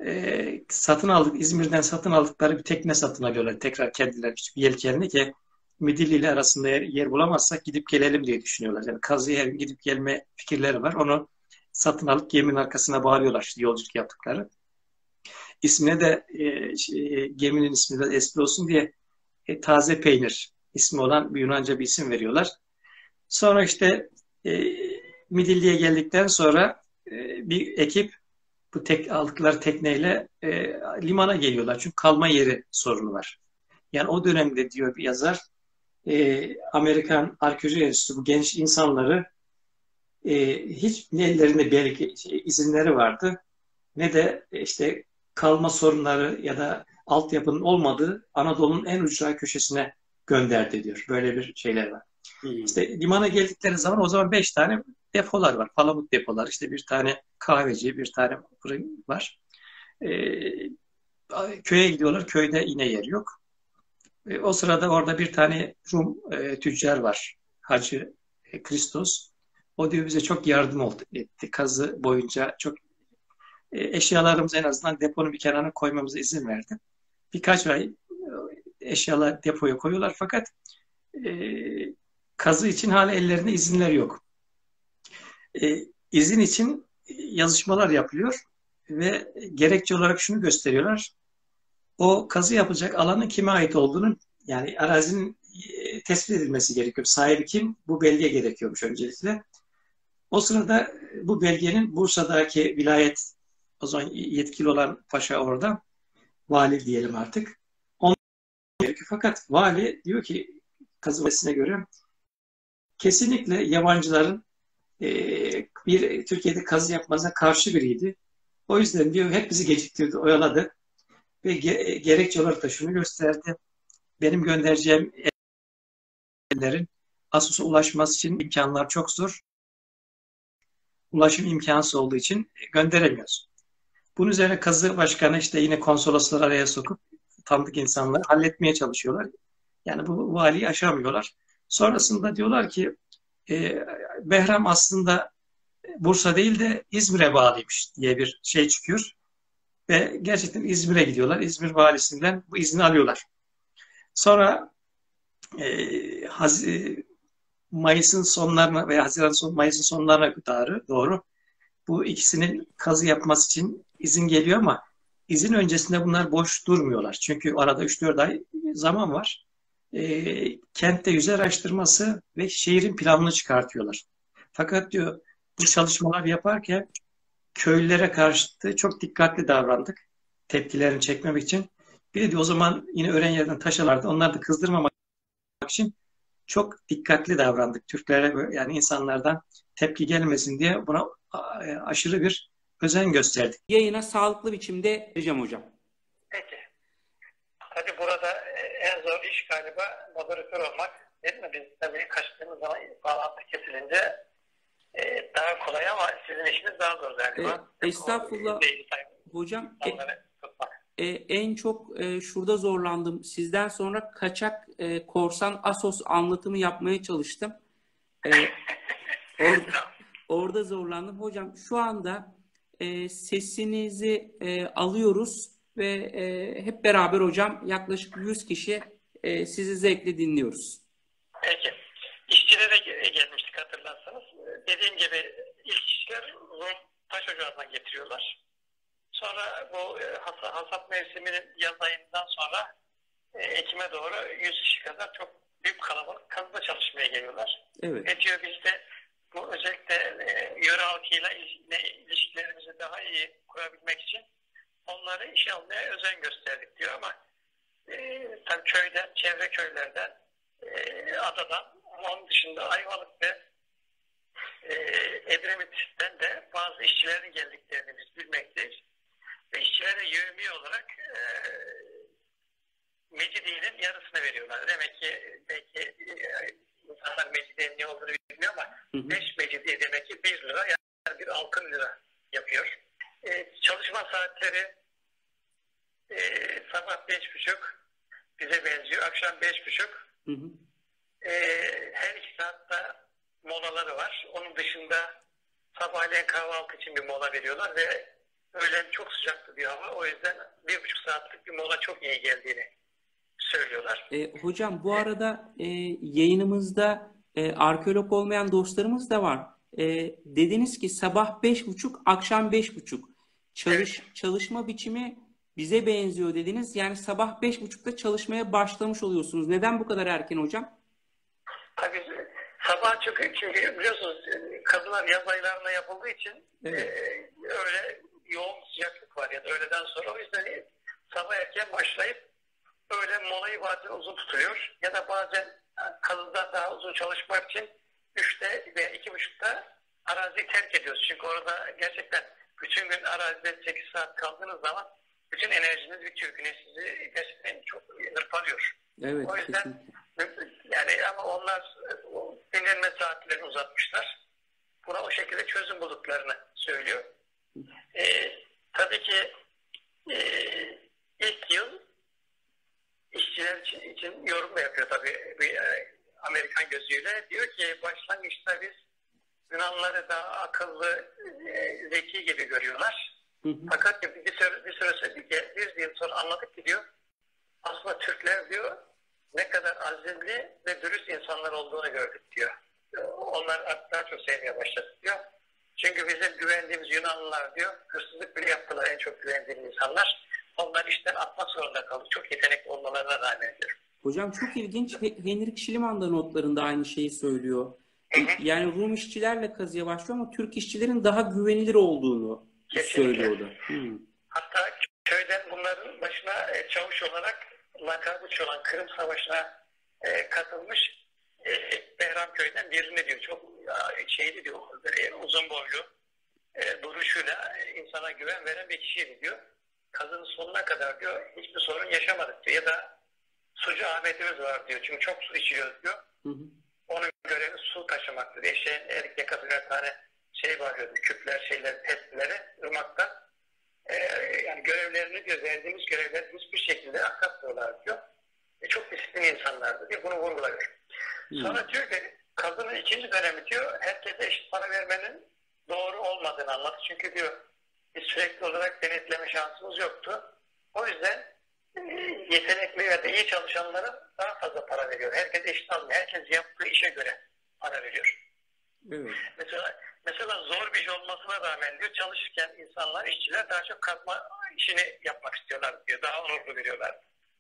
satın aldık. İzmir'den satın aldıkları bir tekne satın alıyorlar. Tekrar kendileri küçük bir yelkenli ki Midilli ile arasında yer bulamazsak gidip gelelim diye düşünüyorlar. Yani kazıya gidip gelme fikirleri var. Onu satın alıp geminin arkasına bağlıyorlar işte yolculuk yaptıkları. İsmine de geminin ismi de espri olsun diye taze peynir ismi olan bir Yunanca bir isim veriyorlar. Sonra işte e, Midilli'ye geldikten sonra bir ekip bu aldıkları tekneyle limana geliyorlar. Çünkü kalma yeri sorunu var. Yani o dönemde diyor bir yazar Amerikan Arkeoloji Enstitüsü bu genç insanları hiç ne ellerinde belge izinleri vardı ne de işte kalma sorunları ya da altyapının olmadığı Anadolu'nun en ücra köşesine gönderdi diyor. Böyle bir şeyler var. İşte limana geldikleri zaman o zaman 5 tane depolar var. Palamut depolar. İşte bir tane kahveci, bir tane fırın var. Köye gidiyorlar. Köyde yine yer yok. O sırada orada bir tane Rum tüccar var. Hacı Kristos. O diyor bize çok yardım etti. Kazı boyunca çok eşyalarımızı en azından deponun bir kenarına koymamıza izin verdi. Birkaç ay eşyalar depoya koyuyorlar fakat e, kazı için hala ellerinde izinler yok. İzin için yazışmalar yapılıyor ve gerekçe olarak şunu gösteriyorlar. O kazı yapacak alanın kime ait olduğunu yani arazinin tespit edilmesi gerekiyor. Sahibi kim? Bu belge gerekiyormuş öncelikle. O sırada bu belgenin Bursa'daki vilayet o zaman yetkili olan paşa orada vali diyelim artık. Onun gerekiyor. Fakat vali diyor ki kazı göre kesinlikle yabancıların bir Türkiye'de kazı yapmasına karşı biriydi. O yüzden diyor hep bizi geciktirdi, oyaladı ve gerekçe olarak da şunu gösterdi. Benim göndereceğim ellerin Asos'a ulaşması için imkanlar çok zor. Ulaşım imkansız olduğu için gönderemiyoruz. Bunun üzerine kazı başkanı işte yine konsolosları araya sokup tanıdık insanları halletmeye çalışıyorlar. Yani bu valiyi aşamıyorlar. Sonrasında diyorlar ki Behram aslında Bursa değil de İzmir'e bağlıymış diye bir şey çıkıyor. Ve gerçekten İzmir'e gidiyorlar. İzmir valisinden bu izni alıyorlar. Sonra Mayıs'ın sonlarına veya Mayıs'ın sonlarına doğru bu ikisinin kazı yapması için izin geliyor ama izin öncesinde bunlar boş durmuyorlar. Çünkü arada 3-4 ay zaman var. Kentte yüz araştırması ve şehrin planını çıkartıyorlar. Fakat diyor bu çalışmalar yaparken köylülere karşı da çok dikkatli davrandık. Tepkilerini çekmemek için. Bir de diyor, o zaman yine öğren yerden taş alırdı. Onları da kızdırmamak için çok dikkatli davrandık. Türklere yani insanlardan tepki gelmesin diye buna aşırı bir özen gösterdik. Yayına sağlıklı biçimde vereceğim hocam. Peki. Tabii burada en zor iş galiba moderatör olmak. Değil mi? Biz tabii kaçtığımız zaman bağlantı kesilince daha kolay ama sizin işiniz daha zor galiba. Estağfurullah hocam. En çok şurada zorlandım. Sizden sonra kaçak korsan Assos anlatımı yapmaya çalıştım. Orada zorlandım. Hocam şu anda sesinizi alıyoruz ve hep beraber hocam yaklaşık 100 kişi sizi zevkle dinliyoruz. Peki. İşçilere gelmiştik hatırlarsanız. Dediğim gibi ilk işçiler Rum taş ocağından getiriyorlar. Sonra bu hasat mevsiminin yaz ayından sonra Ekim'e doğru 100 kişi kadar çok büyük kalabalık kazıda çalışmaya geliyorlar. Evet. Ve diyor biz de bu özellikle yöre halkıyla ilişkilerimizi daha iyi kurabilmek için onları işe almaya özen gösterdik diyor ama tabii köyden, çevre köylerden, adadan ama onun dışında Ayvalık ve Edremit'ten de bazı işçilerin geldiklerini biz bilmekteyiz. Ve işçilere yevmiye olarak Mecidiye'nin yarısını veriyorlar. Demek ki belki insanlar Mecidiye'nin ne olduğunu bilmiyor ama 5 Mecidiye demek ki 1 lira yani bir altın lira yapıyor. Çalışma saatleri sabah 5.30 bize benziyor. Akşam 5.30 her 2 saatte molaları var. Onun dışında sabahleyin kahvaltı için bir mola veriyorlar ve öğlen çok sıcaktı bir hava. O yüzden 1,5 saatlik bir mola çok iyi geldiğini söylüyorlar. Hocam bu arada yayınımızda arkeolog olmayan dostlarımız da var. Dediniz ki sabah 5.30, akşam 5.30. Evet. Çalışma biçimi bize benziyor dediniz. Yani sabah 5.30'da çalışmaya başlamış oluyorsunuz. Neden bu kadar erken hocam? Tabii sabah çünkü biliyorsunuz kazılar yaz aylarında yapıldığı için Evet. öyle yoğun sıcaklık var ya da öğleden sonra. O yüzden sabah erken başlayıp öyle molayı bazen uzun tutuyor. Ya da bazen kazıdan daha uzun çalışmak için 3'te veya 2.30'da araziyi terk ediyoruz. Çünkü orada gerçekten bütün gün arazide 8 saat kaldığınız zaman bütün enerjiniz bitiyor. Güneş sizi gerçekten çok hırpalıyor. Evet, O yüzden kesinlikle. yani ama onlar dinlenme saatlerini uzatmışlar. Buna o şekilde çözüm bulduklarını söylüyor. Tabii ki ilk yıl işçiler için yorum da yapıyor tabii bir Amerikan gözüyle. Diyor ki başlangıçta biz Yunanlıları daha akıllı, zeki gibi görüyorlar. Hı hı. Fakat bir süre bir yıl sonra anladık ki diyor aslında Türkler diyor ne kadar azimli ve dürüst insanlar olduğunu gördük diyor. Onlar daha çok sevmeye başladık diyor. Çünkü bizim güvendiğimiz Yunanlılar diyor hırsızlık bile yaptılar en çok güvendiğimiz insanlar. Onlar işten atmak zorunda kaldı. Çok yetenekli olmalarına rağmen diyor. Hocam çok ilginç. Henrik Schliemann da notlarında aynı şeyi söylüyor. Yani Rum işçilerle kazıya başlıyor ama Türk işçilerin daha güvenilir olduğunu söylüyordu. Hatta köyden bunların başına çavuş olarak lakabı olan Kırım Savaşı'na katılmış Behram köyden birini diyor. Çok şeydi diyor. Böyle uzun boylu duruşuyla insana güven veren bir kişiydi diyor. Kazının sonuna kadar diyor hiçbir sorun yaşamadık diyor. Ya da sucu Ahmet'imiz var diyor. Çünkü çok su içiyoruz diyor. Hı hı. Onun görevi su taşımaktı diye. Erik yakası bir tane şey var küpler, testileri ırmakta. Yani görevlerini diyor, verdiğimiz görevleri hiçbir şekilde aksatmıyorlar diyor. Çok disiplin insanlardı diyor. Bunu vurguluyor. Sonra diyor ki kazının ikinci dönemi diyor herkese eşit para vermenin doğru olmadığını anlattı. Çünkü diyor biz sürekli olarak denetleme şansımız yoktu. O yüzden yetenekli ya da iyi çalışanlara daha fazla para veriyor. Herkes eşit almıyor. Herkes yaptığı işe göre para veriyor. Evet. Mesela zor bir iş olmasına rağmen diyor çalışırken insanlar, işçiler daha çok kazma işini yapmak istiyorlar diyor. Daha onurlu görüyorlar.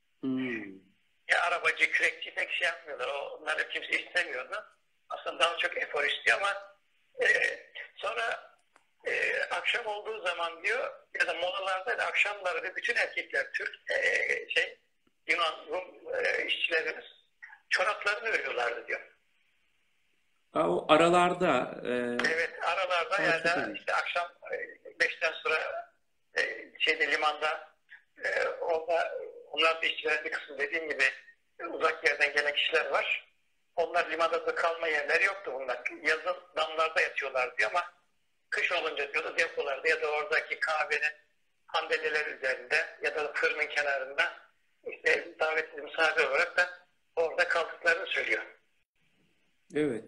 Ya arabacı, kürekçi pek şey yapmıyorlar. Onları kimse istemiyordu. Aslında daha çok efor istiyor ama sonra akşam olduğu zaman diyor ya da molalarda da akşamları da bütün erkekler Türk Yunan, Rum işçilerimiz çoraplarını örüyorlardı diyor. O aralarda evet aralarda yani işte akşam 5'ten sonra limanda onlar da işçilerin bir kısmı dediğim gibi uzak yerden gelen kişiler var. Onlar limanda da kalma yerleri yoktu bunlar. Yazın damlarda yatıyorlar diyor ama kış olunca diyordu depolarda ya da oradaki kahvenin handeleler üzerinde ya da fırının kenarında işte davetli misafir olarak da orada kaldıklarını söylüyor. Evet.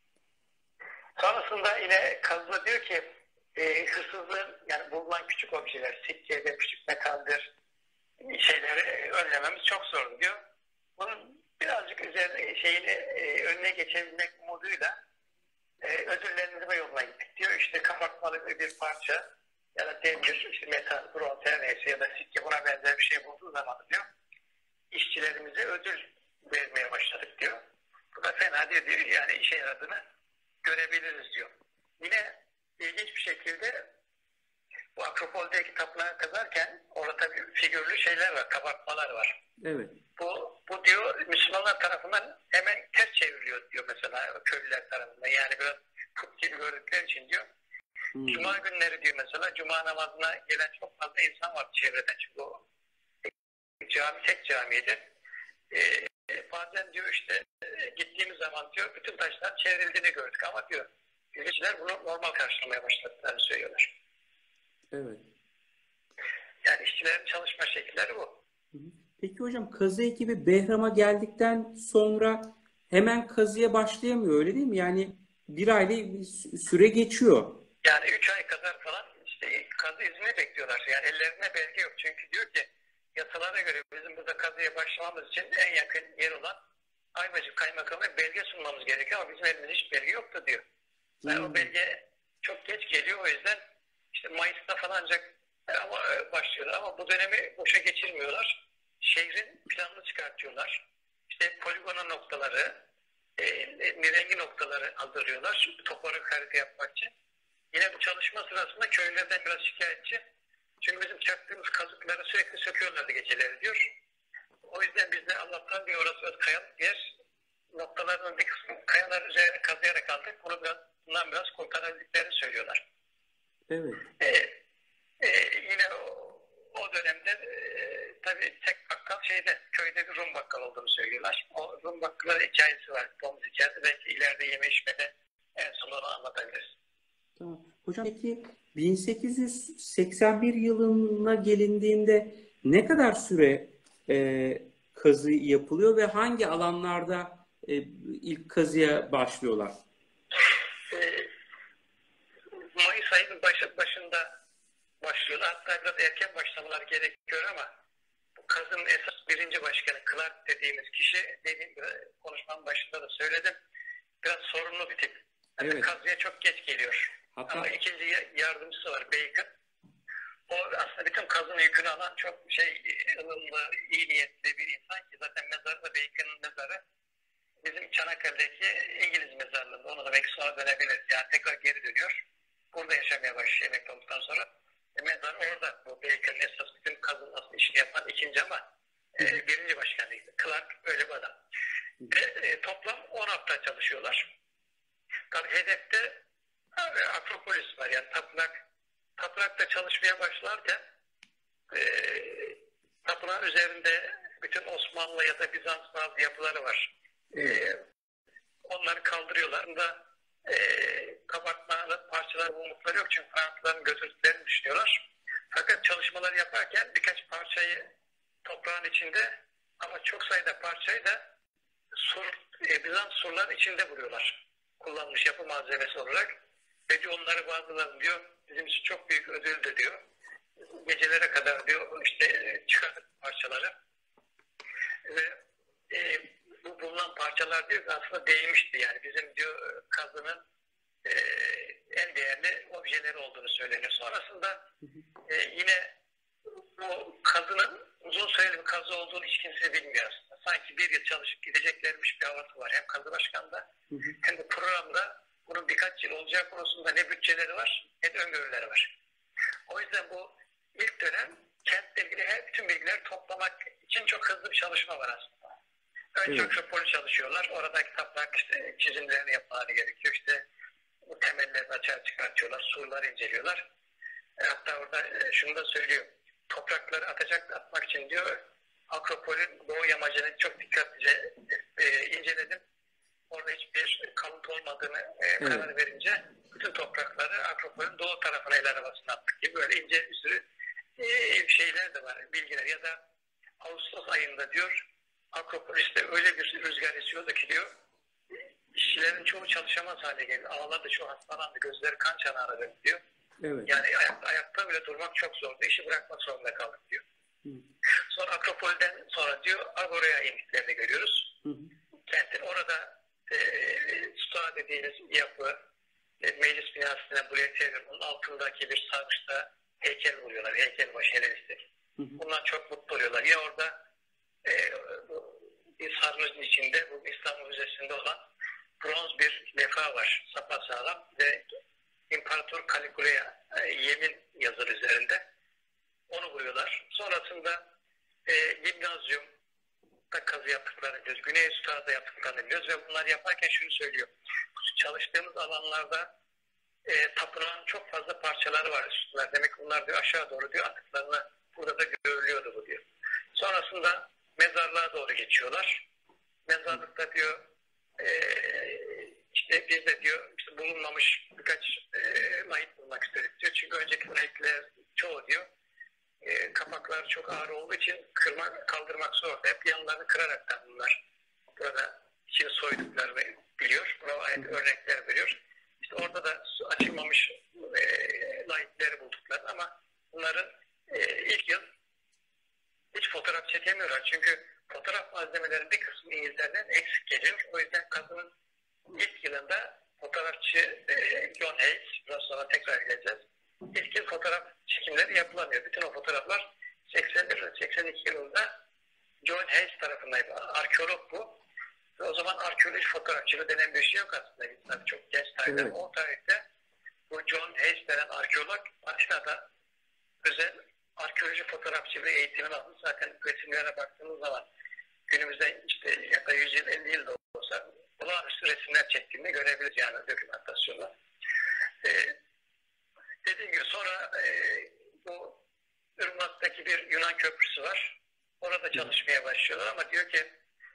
Sonrasında yine kazı diyor ki hırsızlığın yani bulunan küçük objeler, sikke, küçük metaldir şeyleri önlememiz çok zor diyor. Bunun birazcık üzerine önüne geçebilmek umuduyla ödüllendirme yoluna gittik diyor. İşte kabartmalı bir parça ya da demir, işte metal, bronz her neyse ya da sikke buna benzer bir şey bulduğu zaman diyor işçilerimize ödül vermeye başladık diyor. Bu da fena değil diyor. Yani işe yaradığını görebiliriz diyor. Yine ilginç bir şekilde bu Akropol'deki tapınağı kazarken orada tabii figürlü şeyler var, kabartmalar var. Evet. Bu diyor Müslümanlar tarafından hemen ters çevriliyor diyor mesela köylüler tarafından. Yani böyle put gibi gördükleri için diyor. Cuma günleri diyor mesela cuma namazına gelen çok fazla insan var çevreden çünkü o tek camiydi. Bazen diyor işte gittiğimiz zaman diyor bütün taşlar çevrildiğini gördük ama diyor ilginçler bunu normal karşılamaya başladıklarını söylüyorlar. Evet. Yani işçilerin çalışma şekilleri bu. Peki hocam kazı ekibi Behram'a geldikten sonra hemen kazıya başlayamıyor öyle değil mi? Yani bir aylık bir süre geçiyor. Yani 3 ay kadar falan işte kazı izni bekliyorlar. Yani ellerine belge yok. Çünkü diyor ki yasalara göre bizim burada kazıya başlamamız için en yakın yer olan Ayvacık Kaymakamı'na belge sunmamız gerekiyor ama bizim elimizde hiç belge yoktu diyor. Yani o belge çok geç geliyor, o yüzden işte Mayıs'ta falan ancak başlıyorlar ama bu dönemi boşa geçirmiyorlar. Şehrin planını çıkartıyorlar. İşte poligonun noktaları, nirengi noktaları hazırlıyorlar. Topografik harita yapmak için. Yine bu çalışma sırasında köylerden biraz şikayetçi. Çünkü bizim çaktığımız kazıkları sürekli söküyorlardı geceleri diyor. O yüzden biz de Allah'tan bir orası kayalık yer. Noktalarının bir kısmı kayalar üzerine kazıyarak aldık. Bundan biraz kurtarabildiklerini söylüyorlar. Evet. Yine o dönemde tabii tek bakkal köyde bir Rum bakkal olduğunu söylüyorlar. O Rum bakkalın hikayesi var. Domuz hikayesi. Belki ileride yeme içmede en son onu anlatabiliriz. Tamam. Hocam peki 1881 yılına gelindiğinde ne kadar süre kazı yapılıyor ve hangi alanlarda ilk kazıya başlıyorlar? Mayıs ayının başında başlıyorlar. Hatta biraz erken başlamalar gerekiyor ama bu kazının esas birinci başkanı Clark dediğimiz kişi, dediğim gibi konuşmanın başında da söyledim, biraz sorunlu bir tip. Yani evet. Kazıya çok geç geliyor. Hatta... Ama ikinci yardımcısı var, Bacon. O aslında bütün kazının yükünü alan çok ılımlı, iyi niyetli bir insan ki zaten mezarı da Bacon'ın mezarı. Bizim Çanakkale'deki İngiliz mezarlığında, onu da belki sonra dönebiliriz. Yani tekrar geri dönüyor. Burada yaşamaya başlıyor emekli olduktan sonra. Mezar orada. Bu Bacon'ın esas bütün kazının aslında işini yapan ikinci ama birinci başkan değil. Clark öyle bir adam. Toplam 10 hafta çalışıyorlar. Tabii hedefte Akropolis var, yani tapınakta çalışmaya başlarken tapınağın üzerinde bütün Osmanlı ya da Bizans bazı yapıları var. Onları kaldırıyorlar. Bunda kabartmalı parçalar bulundukları yok çünkü Fransızların götürdüklerini düşünüyorlar. Fakat çalışmaları yaparken birkaç parçayı toprağın içinde ama çok sayıda parçayı da Bizans surların içinde buluyorlar. Kullanmış yapı malzemesi olarak. Ve diyor, onları bazıları diyor bizim için çok büyük ödüldü diyor. Gecelere kadar diyor işte çıkardık parçaları. Ve bu bulunan parçalar diyor aslında değmişti, yani bizim diyor kazının en değerli objeleri olduğunu söyleniyor. Sonrasında yine bu kazının uzun süreli bir kazı olduğunu hiç kimse bilmiyor aslında. Sanki bir yıl çalışıp gideceklermiş bir havası var. Hem kazı başkanında hem de programda bunun birkaç yıl olacağı konusunda ne bütçeleri var ne de öngörüleri var. O yüzden bu ilk dönem kentle ilgili bütün bilgileri toplamak için çok hızlı bir çalışma var aslında. Önce Akropol'ü çalışıyorlar. Oradaki tapınak çizimlerini yapmaları gerekiyor. İşte bu temellerini açığa çıkartıyorlar. Surları inceliyorlar. Hatta orada şunu da söylüyor. Toprakları atmak için diyor Akropol'ün doğu yamacını çok dikkatlice inceledim. Orada hiçbir kalıntı olmadığını karar verince bütün toprakları Akropol'ün doğu tarafına el arabasına attık gibi böyle ince bir sürü şeyler de var, bilgiler. Ya da Ağustos ayında diyor Akropolis'te öyle bir rüzgar esiyordu ki diyor işçilerin çoğu çalışamaz hale geldi. Ağladı, şu hastalandı, gözleri kan çanağına döndü diyor. Evet. Yani ayakta bile durmak çok zordu. İşi bırakmak zorunda kaldık diyor. Sonra Akropol'den sonra diyor Agora'ya indiklerini görüyoruz. Kentin orada Stoa dediğimiz yapı, meclis binasına buraya çeviriyor. Onun altındaki bir sarnıçta heykel vuruyorlar. Heykelbaşı Helenistik. Bundan çok mutlu oluyorlar. Ya orada bir sarnıcın içinde bu İstanbul Müzesi'nde olan bronz bir levha var. Sapasağlam ve İmparator Caligula'ya yemin yazılı üzerinde. Onu vuruyorlar. Sonrasında Gimnazyum'da kazı yaptıklarını biliyoruz. Güney Stoğa'da yaptıklarını biliyoruz ve bunlar yaparken şunu söylüyor. Çalıştığımız alanlarda tapınağın çok fazla parçaları var üstüne. Demek ki bunlar diyor aşağı doğru diyor atıklarını burada da görülüyordu bu diyor. Sonrasında mezarlığa doğru geçiyorlar. Mezarlıkta diyor işte biz de diyor işte bulunmamış birkaç lahit bulmak istedik diyor. Çünkü önceki lahitler çoğu diyor kapaklar çok ağır olduğu için kaldırmak zor. Hep yanlarını kıraraktan bunlar burada içini soyduklarını biliyor. Buna ait örnekler veriyor. İşte orada da açılmamış lahitleri bulduklar ama bunların ilk yıl hiç fotoğraf çekemiyorlar. Çünkü fotoğraf malzemelerinin bir kısmı İngilizlerden eksik geliyor. O yüzden kazının ilk yılında fotoğrafçı John Hayes, biraz sonra tekrar geleceğiz. İlk yıl fotoğraf çekimleri yapılamıyor. Bütün o fotoğraflar 81-82 yılında John Hayes tarafından arkeolog bu. Ve o zaman arkeoloji fotoğrafçılığı denen bir şey yok aslında. İnsan çok genç tarihte. Evet. O tarihte bu John Hayes denen arkeolog Atina'da özel arkeoloji fotoğrafçılığı eğitimini almış. Zaten resimlere baktığımız zaman günümüzde işte ya da 100 yıl 50 yıl da olsa olağanüstü resimler çektiğini görebiliriz yani dokümantasyonla. Dediğim gibi sonra bu Irmak'taki bir Yunan köprüsü var. Orada çalışmaya başlıyorlar ama diyor ki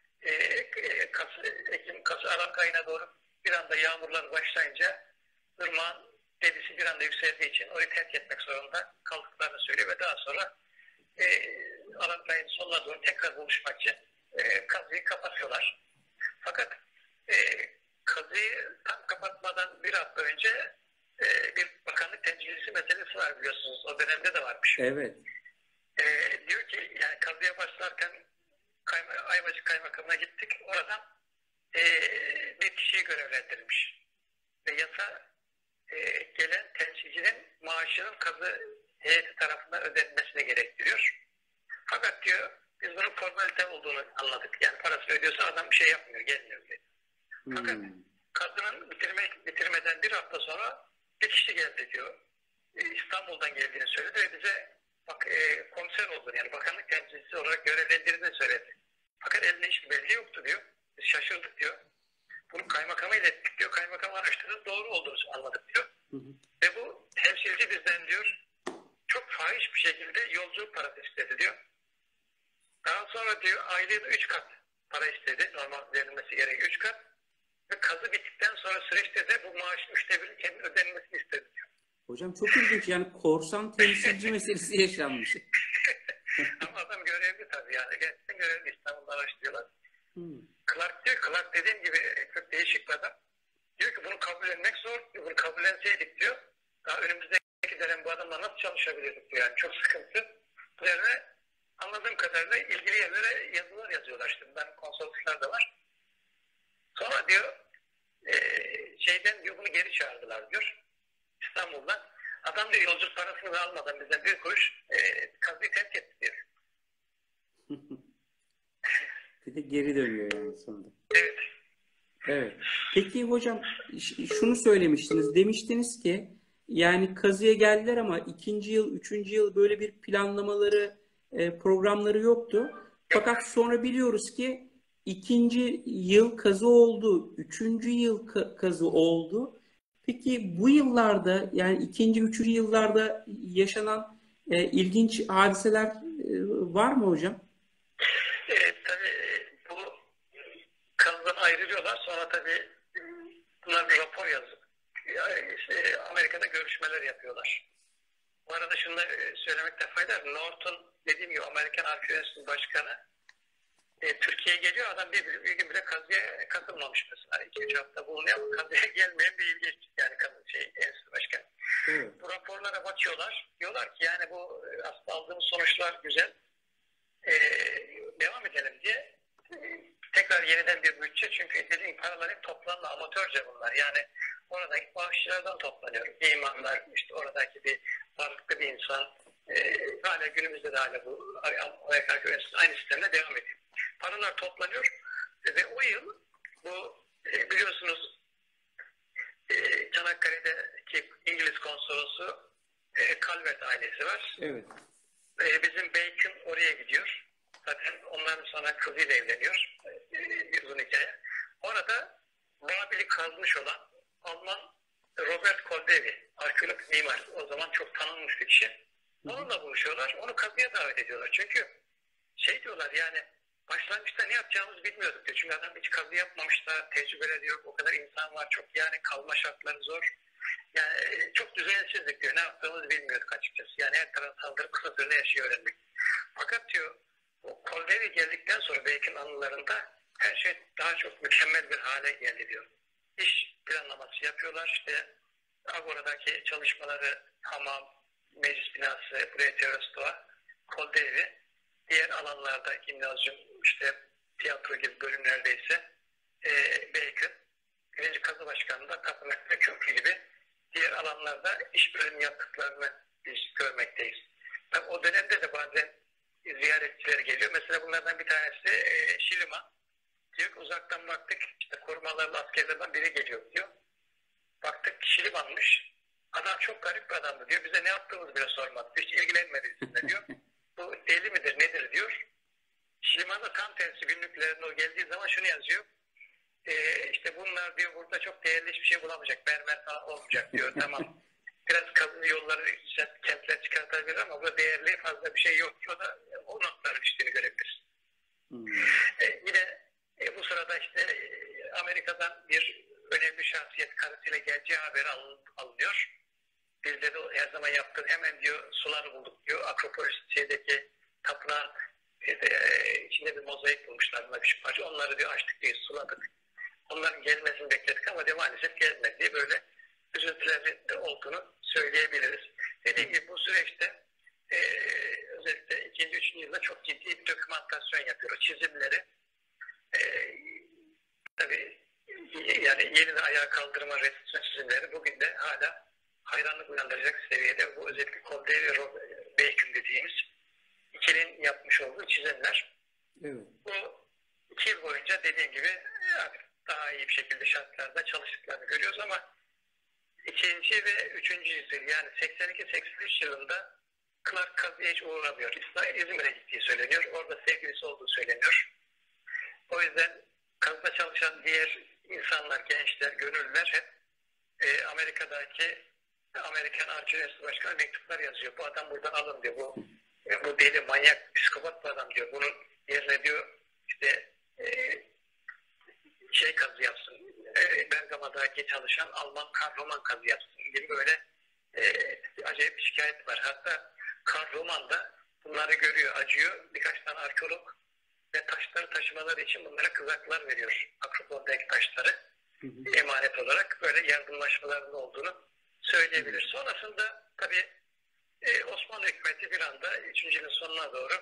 Ekim-Kasım Aralık ayına doğru bir anda yağmurlar başlayınca ırmağın debisi bir anda yükseldiği için orayı terk etmek zorunda kaldıklarını söylüyor ve daha sonra Aralık ayının sonuna doğru tekrar buluşmak için kazıyı kapatıyorlar. Fakat kazıyı tam kapatmadan bir hafta önce bir bakanlık temsilcisi meselesi var biliyorsunuz. O dönemde de varmış. Evet. Diyor ki yani kazıya başlarken Ayvacık Kaymakamı'na gittik. Oradan bir kişiyi görevlendirilmiş. Ve yasa gelen temsilcinin maaşının kazı heyeti tarafından ödenmesini gerektiriyor. Fakat diyor biz bunun formalite olduğunu anladık. Yani parasını ödüyorsa adam bir şey yapmıyor, gelmiyor diyor. Fakat kazının bitirmeden bir hafta sonra bir kişi geldi diyor. İstanbul'dan geldiğini söyledi ve bize komiser olduğunu yani bakanlık temsilcisi olarak görevlendirdiğini söyledi. Fakat elinde hiçbir belge yoktu diyor. Biz şaşırdık diyor. Bunu kaymakama ilettik diyor. Kaymakam araştırdı doğru olduğunu anladık diyor. Ve bu temsilci bizden diyor çok fahiş bir şekilde yolculuk parası istedi diyor. Daha sonra diyor aylığın 3 kat para istedi. Normal verilmesi gereken 3 kat. Ve kazı bittikten sonra süreçte de bu maaşın 1/3'ünün kendi ödenmesini istedi diyor. Hocam çok ilginç yani korsan temsilci meselesi yaşanmış. Ama adam görevli tabii yani. Gerçekten görevli İstanbul'da araştırıyorlar. Clark diyor, Clark dediğim gibi çok değişik bir adam. Diyor ki bunu kabullenmek zor. Bunu kabullenseydik diyor. Daha önümüzdeki dönem bu adamla nasıl çalışabilirdik diyor. Yani çok sıkıntı. Bu yerine anladığım kadarıyla ilgili yerlere yazılar yazıyorlar. İşte bunların konsolosluklar da var. Sonra diyor diyor bunu geri çağırdılar diyor. İstanbul'dan. Adam diyor yolculuk parasını da almadan bizden bir kuruş kazıyı terk etti diyor. Bir de geri dönüyor yani sonunda. Evet. Evet. Peki hocam şunu söylemiştiniz. Demiştiniz ki yani kazıya geldiler ama 2. yıl, 3. yıl böyle bir planlamaları, programları yoktu. Fakat sonra biliyoruz ki 2. yıl kazı oldu, 3. yıl kazı oldu. Peki bu yıllarda yani 2. 3. yıllarda yaşanan ilginç hadiseler var mı hocam? Tabii bu kazıdan ayrılıyorlar. Sonra tabii bunlar bir rapor yazıp Amerika'da görüşmeler yapıyorlar. Bu arada şunu da söylemekte fayda var. Norton dediğim gibi Amerikan Arkeolojisi Başkanı Türkiye'ye geliyor. Adam bir gün bile kazıya katılmamış mesela. 2-3 hafta bulunuyor ama kazıya gelmeyen bir ilginç yani enstitü başkanı. Bu raporlara bakıyorlar. Diyorlar ki yani bu aslında aldığımız sonuçlar güzel. Devam edelim diye tekrar yeniden bir bütçe çünkü dediğim paralar hep toplanma amatörce bunlar yani oradaki bağışçılardan toplanıyor. İmanlar işte oradaki bir varlıklı bir insan hala günümüzde de hala bu Amerikan Arkeolojisi aynı sistemle devam ediyor. Paralar toplanıyor ve o yıl bu biliyorsunuz Çanakkale'deki İngiliz konsolosu Calvert ailesi var. Evet. Bizim Bacon oraya gidiyor. Zaten onların sonra kızıyla evleniyor. Uzun hikaye. Orada Babil'i kazmış olan Alman Robert Koldevi, arkeolog mimar. O zaman çok tanınmış bir kişi. Onunla buluşuyorlar. Onu kazıya davet ediyorlar. Çünkü diyorlar yani başlangıçta ne yapacağımızı bilmiyorduk diyor. Çünkü adam hiç kazı yapmamış da tecrübeleri yok. O kadar insan var. Çok yani kalma şartları zor. Yani çok düzensizlik diyor. Ne yaptığımızı bilmiyorduk açıkçası. Yani her taraf saldırı kısa sürede yaşıyor öğrenmek. Fakat diyor o Koldevi geldikten sonra Beykin anılarında her şey daha çok mükemmel bir hale geldi diyor. İş planlaması yapıyorlar. İşte Agora'daki çalışmaları hamam, meclis binası, buraya terörist var. Koldevi diğer alanlarda gimnazyum, işte tiyatro gibi bölümlerde ise Bacon, 1. Kazı Başkanı'nda Tapınak ve Köprü gibi diğer alanlarda iş bölümü yaptıklarını biz görmekteyiz. Tabii o dönemde de bazen ziyaretçiler geliyor. Mesela bunlardan bir tanesi Şiliman. Diyor ki uzaktan baktık, işte korumalarla askerlerden biri geliyor diyor. Baktık Şilimanmış. Adam çok garip bir adamdı diyor. Bize ne yaptığımızı bile sormadı. Hiç ilgilenmedi bizimle diyor. Bu deli midir nedir diyor. Şiliman da tam tersi günlüklerine o geldiği zaman şunu yazıyor. İşte bunlar diyor burada çok değerli hiçbir şey bulamayacak. Mermer falan olmayacak diyor. Tamam. Biraz kazı yolları, kentler çıkartabilir ama burada değerli fazla bir şey yok. O da o notlara düştüğünü görebiliriz. Yine bu sırada işte Amerika'dan bir önemli şahsiyet karısıyla geleceği haberi alınıyor. Bizde de her zaman yaptığı hemen diyor suları bulduk diyor. Akropolis şeydeki tapınağın içinde bir mozaik bulmuşlar. Buna küçük parça. Onları diyor açtık diye suladık. Onların gelmesini bekledik ama diyor maalesef gelmedi diye böyle üzüntülerin de olduğunu söyleyebiliriz. Dediğim gibi bu süreçte özellikle 2. 3. yılda çok ciddi bir dokümantasyon yapıyor. O çizimleri tabii yani yeniden ayağa kaldırma restitüsyon çizimleri bugün de hala hayranlık uyandıracak seviyede. Bu özellikle Condé ve Bacon dediğimiz ikilinin yapmış olduğu çizimler. Evet. Bu 2 yıl boyunca dediğim gibi yani daha iyi bir şekilde şartlarda çalıştıklarını görüyoruz ama 2. ve 3. yüzyıl yani 82-83 yılında Clark kazıya hiç uğramıyor. İzmir'e gittiği söyleniyor. Orada sevgilisi olduğu söyleniyor. O yüzden kazıda çalışan diğer insanlar, gençler, gönüllüler hep Amerika'daki Amerikan Arkeoloji Üniversitesi Başkanı mektuplar yazıyor. Bu adam buradan alın diyor. Bu deli, manyak, psikopat bir adam diyor. Bunun yerine diyor işte kazı yapsın. Bergama'daki çalışan Alman Karl Roman kazı yapsın gibi böyle acayip bir şikayet var. Hatta Karl Roman da bunları görüyor, acıyor. Birkaç tane arkeolog ve taşları taşımaları için bunlara kızaklar veriyor. Akropoldaki taşları emanet olarak böyle yardımlaşmalarının olduğunu söyleyebilir. Sonrasında tabii Osmanlı hükümeti bir anda 3. yılın sonuna doğru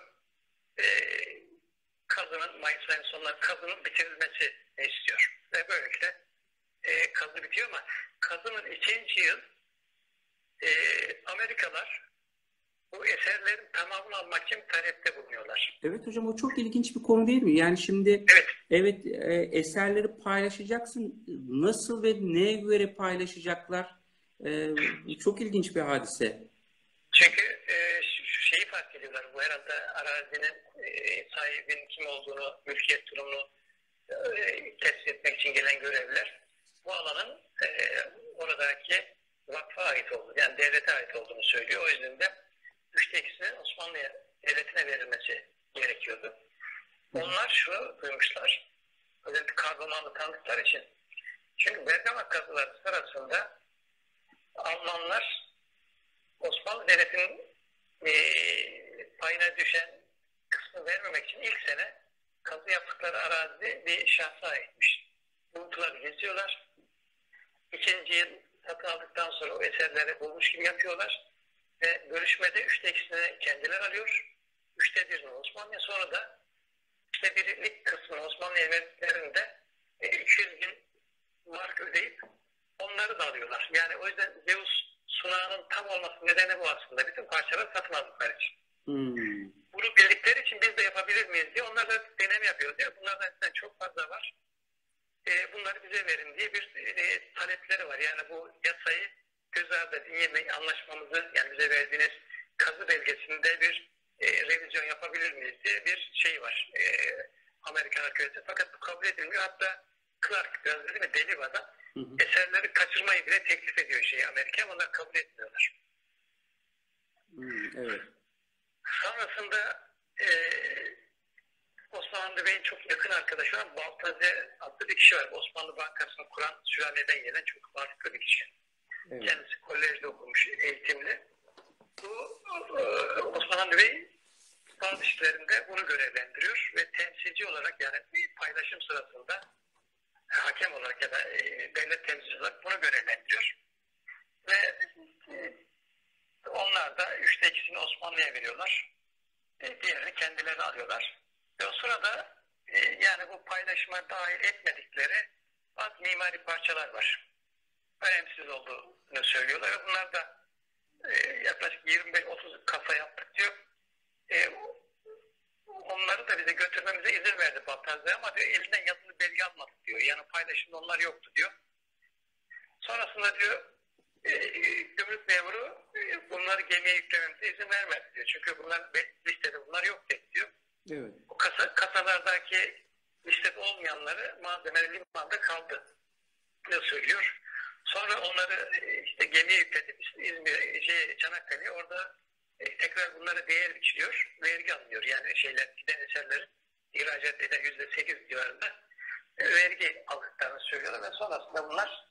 Mayıs ayının sonuna kazının bitirilmesi istiyor. Ve böylelikle kazı bitiyor ama kazının 2. yıl Amerikalılar bu eserlerin tamamını almak için talepte bulunuyorlar. Evet hocam o çok ilginç bir konu değil mi? Yani şimdi evet eserleri paylaşacaksın. Nasıl ve neye göre paylaşacaklar? Çok ilginç bir hadise. Çünkü şu şeyi fark ediyorlar. Bu herhalde arazinin sahibinin kim olduğunu, mülkiyet durumunu tespit etmek için gelen görevliler bu alanın oradaki vakfa ait olduğunu, yani devlete ait olduğunu söylüyor. O yüzden de 3'te 2'sinin Osmanlı devletine verilmesi gerekiyordu. Onlar şunu duymuşlar, özellikle Karlomanlı tanıdıkları için. Çünkü Bergama kazıları sırasında Almanlar Osmanlı devletinin payına düşen kısmı vermemek için ilk sene kazı yaptıkları arazi bir şahsa aitmiş. Buluntuları geziyorlar. 2. yıl satın aldıktan sonra o eserleri bulmuş gibi yapıyorlar. Ve bölüşmede 3'te 2'sini kendileri alıyor. 3'te 1'ini Osmanlı'ya, sonra da 3'te 1'lik kısmını Osmanlı'ya verdiklerinde 200 bin mark ödeyip onları da alıyorlar. Yani o yüzden Zeus sunağının tam olması nedeni bu aslında. Bütün parçaları satın aldıkları için. Bunu bildikleri için biz de yapabilir miyiz diye onlar da deneme yapıyoruz. Yani bunlardan çok fazla var. Bunları bize verin diye bir talepleri var. Yani bu yasayı göz ardı edin, anlaşmamızı, yani bize verdiğiniz kazı belgesinde bir revizyon yapabilir miyiz diye bir şey var. Amerikan arkeolojisi. Fakat bu kabul edilmiyor. Hatta Clark biraz dedi mi deli bir adam. Eserleri kaçırmayı bile teklif ediyor Amerika, ama onlar kabul etmiyorlar. Evet. Sonrasında Osmanlı Bey'in çok yakın arkadaşı olan Baltaze adlı bir kişi var. Osmanlı Bankası'nı kuran sülaleden gelen çok varlıklı bir kişi. Evet. Kendisi kolejde okumuş, eğitimli. Bu Osmanlı Bey bazı işlerinde bunu görevlendiriyor ve temsilci olarak, yani bir paylaşım sırasında hakem olarak ya da devlet temsilcisi olarak bunu görevlendiriyor. Ve onlar da 3'te 2'sini Osmanlı'ya veriyorlar. diğerini kendileri alıyorlar. Ve o sırada yani bu paylaşıma dahil etmedikleri bazı mimari parçalar var. Önemsiz olduğunu söylüyorlar ve bunlar da yaklaşık 25-30 kasa yaptık diyor. Onları da bize götürmemize izin verdi Baltazar ama diyor elinden yazılı belge almadık diyor. Yani paylaşımda onlar yoktu diyor. Sonrasında diyor gümrük memuru bunları gemiye yüklememize izin vermedi diyor. Çünkü bunlar listede bunlar yok dedi diyor. Evet. O kasalardaki listede olmayanları malzemeleri limanda kaldı diye söylüyor. Sonra onları işte gemiye yükletip İzmir, Çanakkale'ye orada tekrar bunlara değer biçiliyor, vergi alınıyor. Yani giden eserlerin ihracat eden %8 civarında vergi aldıklarını söylüyorlar ve sonrasında bunlar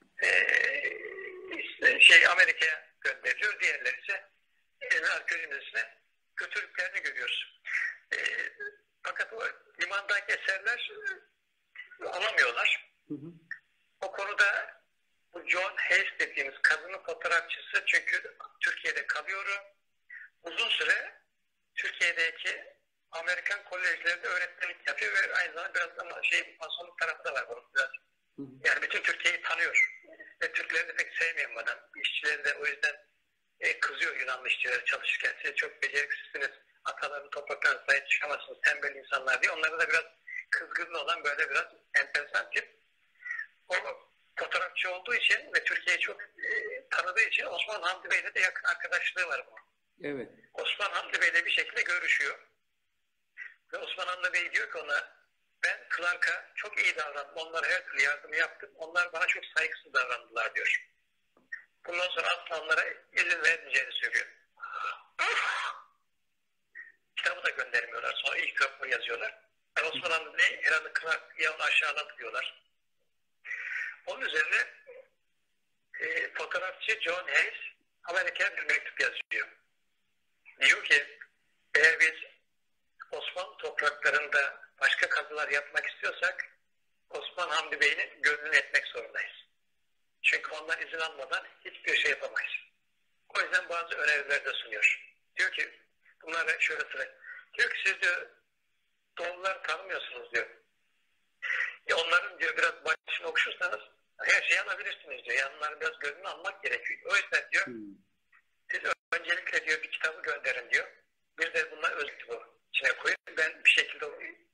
Amerika'ya gönderiliyor. Diğerleri ise arkeoloji müzesine götürdüklerini görüyoruz. Fakat o limandaki eserler alamıyorlar. Hı hı. O konuda bu John Hayes dediğimiz kadının fotoğrafçısı çünkü Türkiye'de kalıyor. Uzun süre Türkiye'deki Amerikan kolejlerinde öğretmenlik yapıyor ve aynı zamanda biraz ama masonluk tarafı da var bunun biraz. Hı hı. Yani bütün Türkiye'yi tanıyor. Ve Türkleri de pek sevmeyen bu adam. İşçileri de o yüzden kızıyor Yunanlı işçileri çalışırken. Siz çok beceriksizsiniz. Ataların topraklarına sahip çıkamazsınız. Tembel insanlar diye. Onlara da biraz kızgın olan böyle biraz enteresan tip. O fotoğrafçı olduğu için ve Türkiye'yi çok tanıdığı için Osman Hamdi Bey'le de yakın arkadaşlığı var bu. Evet. Osman Hamdi Bey'le bir şekilde görüşüyor. Ve Osman Hamdi Bey diyor ki ona ben Clark'a çok iyi davrandım. Onlara her türlü yardımı yaptım. Onlar bana çok saygısız davrandılar diyor. Bundan sonra asla onlara izin vermeyeceğini söylüyor. Kitabı da göndermiyorlar. Sonra ilk raporu yazıyorlar. Yani Osman Hamdi Bey herhalde Clark'ı aşağıladı diyorlar. Onun üzerine fotoğrafçı John Hayes Amerika'ya bir mektup yazıyor. Diyor ki eğer biz Osmanlı topraklarında başka kazılar yapmak istiyorsak Osman Hamdi Bey'in gönlünü etmek zorundayız. Çünkü ondan izin almadan hiçbir şey yapamayız. O yüzden bazı öneriler de sunuyor. Diyor ki bunlara şöyle sıra. Diyor ki siz diyor Doğulları tanımıyorsunuz diyor. Onların diyor biraz başını okşursanız her şeyi alabilirsiniz diyor. Yani onların biraz gönlünü almak gerekiyor. O yüzden diyor siz öncelikle diyor bir kitabı gönderin diyor. Bir de bunlar özgür bu içine koyun. Ben bir şekilde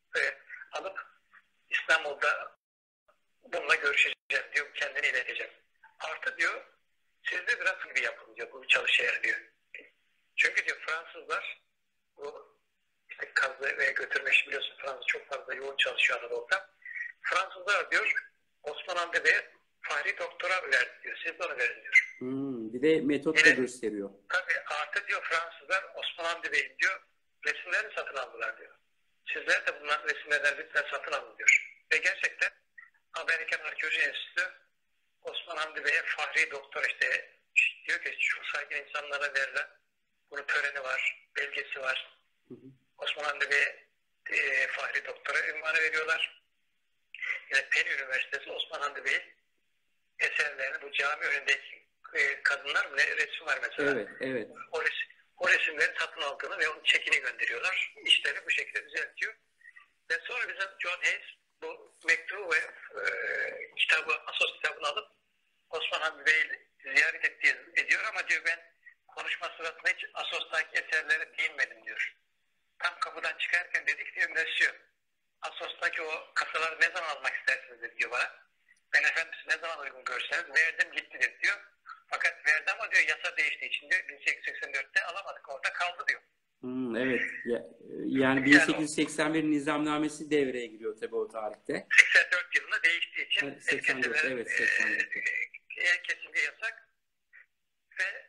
alıp İstanbul'da bununla görüşeceğim diyor. Kendini ileteceğim. Artı diyor siz de biraz gibi yapın diyor bu çalışıyor diyor. Çünkü diyor Fransızlar bu işte kazı ve götürme işi biliyorsun Fransız çok fazla yoğun çalışıyor Anadolu'da. Fransızlar diyor Osman Hamdi Bey'e Fahri Doktora verdi diyor. Siz de onu verin diyor. Bir de metot da gösteriyor. Tabii artı diyor Fransızlar Osman Hamdi Bey'in diyor resimlerini satın aldılar diyor. Sizler de bunların resimlerden lütfen satın alın diyor. Ve gerçekten Amerikan Arkeoloji Enstitüsü Osman Hamdi Bey'e Fahri Doktor işte diyor ki şu saygın insanlara verilen bunun töreni var, belgesi var. Hı hı. Osman Hamdi Bey'e Fahri Doktor'a ünvanı veriyorlar. Yine Penn Üniversitesi Osman Hamdi Bey'in eserlerini bu cami önündeki kadınlar resim var mesela. Evet, evet. O resimleri satın aldığını ve onun çekini gönderiyorlar. İşleri bu şekilde düzeltiyor. Ve sonra bizim John Hayes bu mektubu ve kitabı, Assos kitabını alıp Osman Hamdi Bey'i ziyaret ediyor ama diyor ben konuşma sırasında hiç Assos'taki eserlere değinmedim diyor. Tam kapıdan çıkarken dedik diyor Monsieur, Assos'taki o kasaları ne zaman almak istersiniz diyor bana. Ben efendim siz ne zaman uygun görseniz verdim gitti diyor. Fakat verdi ama diyor yasa değiştiği için diyor 1884'te alamadık orada kaldı diyor. Evet. Yani 1881 nizamnamesi devreye giriyor tabii o tarihte. 84 yılında değiştiği için Evet, 84, evet 84. kesinlikle yasak ve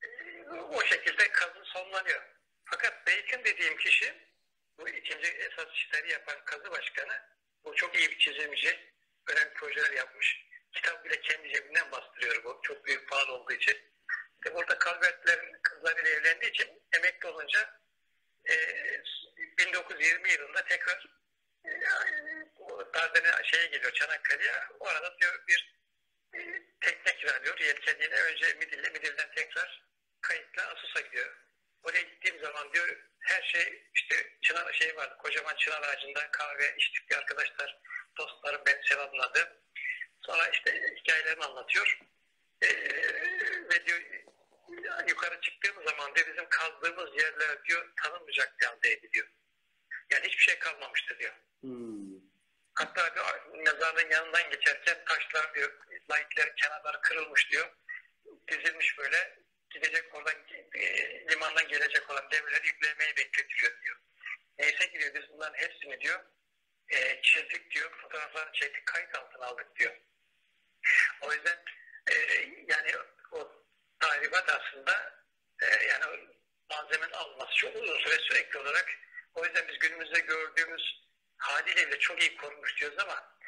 o şekilde kazı sonlanıyor. Fakat Bacon dediğim kişi bu ikinci esas işleri yapan kazı başkanı bu çok iyi bir çizimci, önemli projeler yapmış. Kitap bile kendi cebinden bastırıyor bu. Çok büyük pahalı olduğu için. İşte burada Calvert'lerin kızlarıyla evlendiği için emekli olunca 1920 yılında tekrar Dardan'a geliyor Çanakkale'ye. O arada diyor bir tekne kiralıyor. Yelkenliğine önce Midil'den tekrar kayıtla Asos'a gidiyor. Oraya gittiğim zaman diyor her şey işte çınar şey vardı. Kocaman çınar ağacında kahve içtik bir arkadaşlar, dostlarım beni selamladı. Sonra işte hikayelerini anlatıyor. Ve diyor yukarı çıktığımız zaman diyor bizim kazdığımız yerler diyor tanınmayacak bir haldeydi diyor. Yani hiçbir şey kalmamıştı diyor. Hatta diyor, mezarlığın yanından geçerken taşlar diyor, lahitler kenarları kırılmış diyor. Dizilmiş böyle, gidecek oradan limandan gelecek olan demirleri yüklemeyi bekletiliyor diyor. Neyse ki diyor biz bunların hepsini diyor çizdik diyor, fotoğraflarını çektik, kayıt altına aldık diyor. O yüzden yani o tahribat aslında yani malzemenin alınması çok uzun süre sürekli olarak. O yüzden biz günümüzde gördüğümüz haliyle bile çok iyi korunmuş diyoruz ama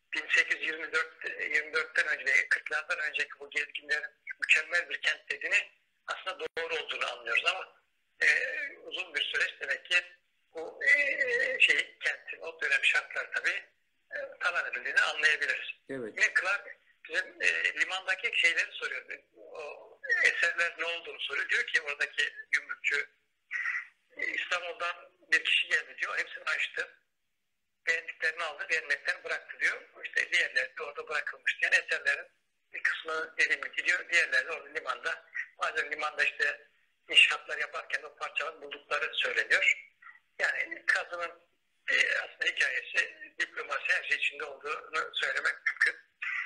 1824'ten önce ve 40'lardan önceki bu gezginlerin mükemmel bir kent dediğini aslında doğru olduğunu anlıyoruz ama uzun bir süreç demek ki bu kentin o dönem şartlar tabii talan edildiğini anlayabiliriz. Evet. Yine Clark bizim limandaki şeyleri soruyor. O eserler ne olduğunu soruyor. Diyor ki oradaki gümrükçü İstanbul'dan bir kişi geldi diyor. Hepsini açtı. Beğendiklerini aldı, beğenmekten bıraktı diyor. İşte diğerleri de orada bırakılmış diyen eserlerin bir kısmı dediğim gidiyor. Diğerleri de orada limanda. Bazen limanda işte inşaatlar yaparken o parçaları buldukları söyleniyor. Yani kazının aslında hikayesi, diplomasi her şey içinde olduğunu söylemek mümkün.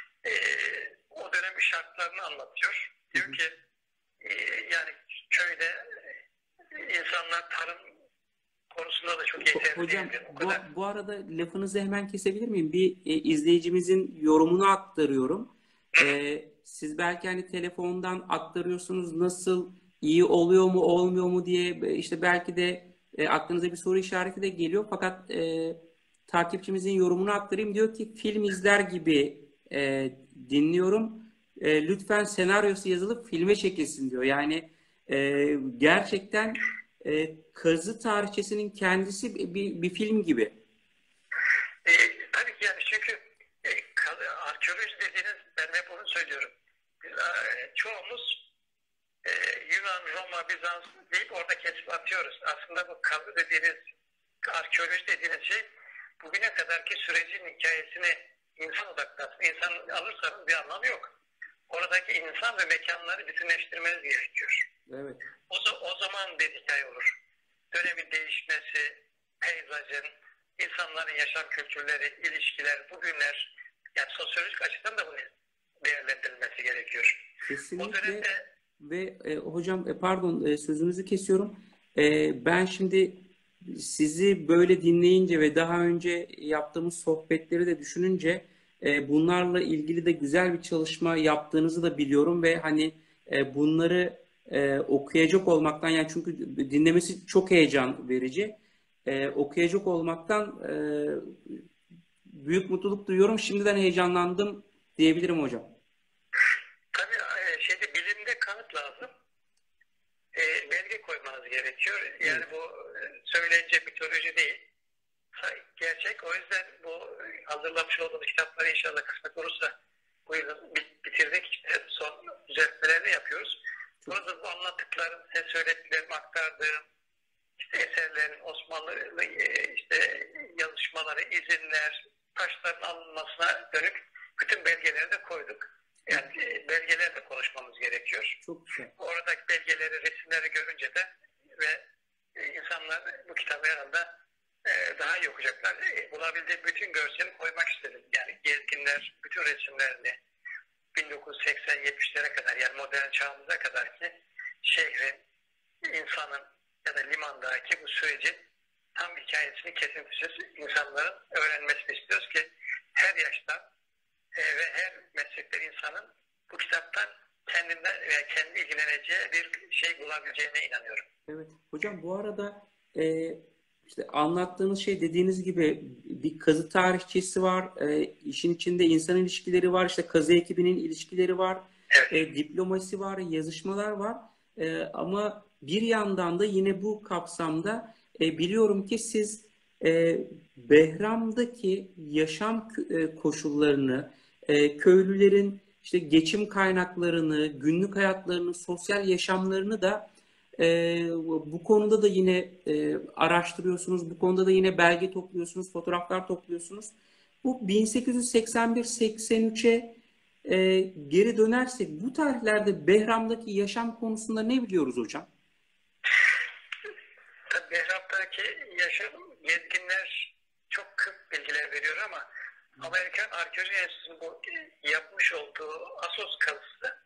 O dönemin şartlarını anlatıyor. Diyor ki yani köyde insanlar tarım konusunda da çok yeterli Hocam değildir. bu arada lafınızı hemen kesebilir miyim? Bir izleyicimizin yorumunu aktarıyorum. Siz belki hani telefondan aktarıyorsunuz, nasıl, iyi oluyor mu olmuyor mu diye, işte belki de aklınıza bir soru işareti de geliyor. Fakat takipçimizin yorumunu aktarayım. Diyor ki film izler gibi dinliyorum. Lütfen senaryosu yazılıp filme çekilsin diyor. Yani gerçekten kazı tarihçesinin kendisi bir film gibi. Tabii ki yani çünkü arkeoloji dediğiniz, ben hep onu söylüyorum. Biz çoğumuz Yunan, Roma, Bizans deyip orada kesip atıyoruz. Aslında bu kazı dediğiniz, arkeoloji dediğiniz şey bugüne kadarki sürecin hikayesini insan odaklı. İnsan alırsanız bir anlamı yok. Oradaki insan ve mekanları bütünleştirmeniz gerekiyor. Evet. O zaman bir hikaye olur. Dönemin değişmesi, peyzajın, insanların yaşam kültürleri, ilişkiler, bugünler, yani sosyolojik açıdan da bunun değerlendirilmesi gerekiyor. Kesinlikle. O dönemde ve hocam pardon, sözünüzü kesiyorum. Ben şimdi sizi böyle dinleyince ve daha önce yaptığımız sohbetleri de düşününce bunlarla ilgili de güzel bir çalışma yaptığınızı da biliyorum ve hani bunları okuyacak olmaktan, yani çünkü dinlemesi çok heyecan verici. Okuyacak olmaktan büyük mutluluk duyuyorum. Şimdiden heyecanlandım diyebilirim hocam. tabii bilimde kanıt lazım. Belge koymanız gerekiyor. Yani bu söyleyince mitoloji değil. Gerçek. O yüzden bu hazırlamış olduğumuz kitapları inşallah kısmet olursa bu yıl bitirdik. İşte son düzeltmelerini yapıyoruz. Burada bu anlattıklarım, size söylediklerimi aktardığım işte eserlerin, Osmanlı işte yazışmaları, izinler, taşların alınmasına dönük bütün belgeleri de koyduk. Yani belgelerle konuşmamız gerekiyor. Çok güzel. Oradaki belgeleri, resimleri görünce de ve insanlar bu kitabı herhalde daha iyi okuyacaklar. Bulabildiğim bütün görseli koymak istedim. Yani gezginler bütün resimlerini 1980-70'lere kadar, yani modern çağımıza kadar ki şehrin, insanın ya da limandaki bu sürecin tam hikayesini kesintisiz insanların öğrenmesini istiyoruz ki her yaştan ve her meslekten insanın bu kitaptan kendinden veya kendi ilgileneceği bir şey bulabileceğine inanıyorum. Evet. Hocam bu arada işte anlattığınız şey, dediğiniz gibi bir kazı tarihçesi var. İşin içinde insan ilişkileri var. İşte kazı ekibinin ilişkileri var. Evet. Diplomasi var, yazışmalar var. Ama bir yandan da yine bu kapsamda biliyorum ki siz Behram'daki yaşam koşullarını, köylülerin işte geçim kaynaklarını, günlük hayatlarını, sosyal yaşamlarını da Bu konuda da yine araştırıyorsunuz, bu konuda da yine belge topluyorsunuz, fotoğraflar topluyorsunuz. Bu 1883'e geri dönersek bu tarihlerde Behram'daki yaşam konusunda ne biliyoruz hocam? Tabii Behram'daki yaşam gezginler çok kıt bilgiler veriyor ama Amerikan Arkeoloji Enstitüsü'nün bu yapmış olduğu Assos kazısı,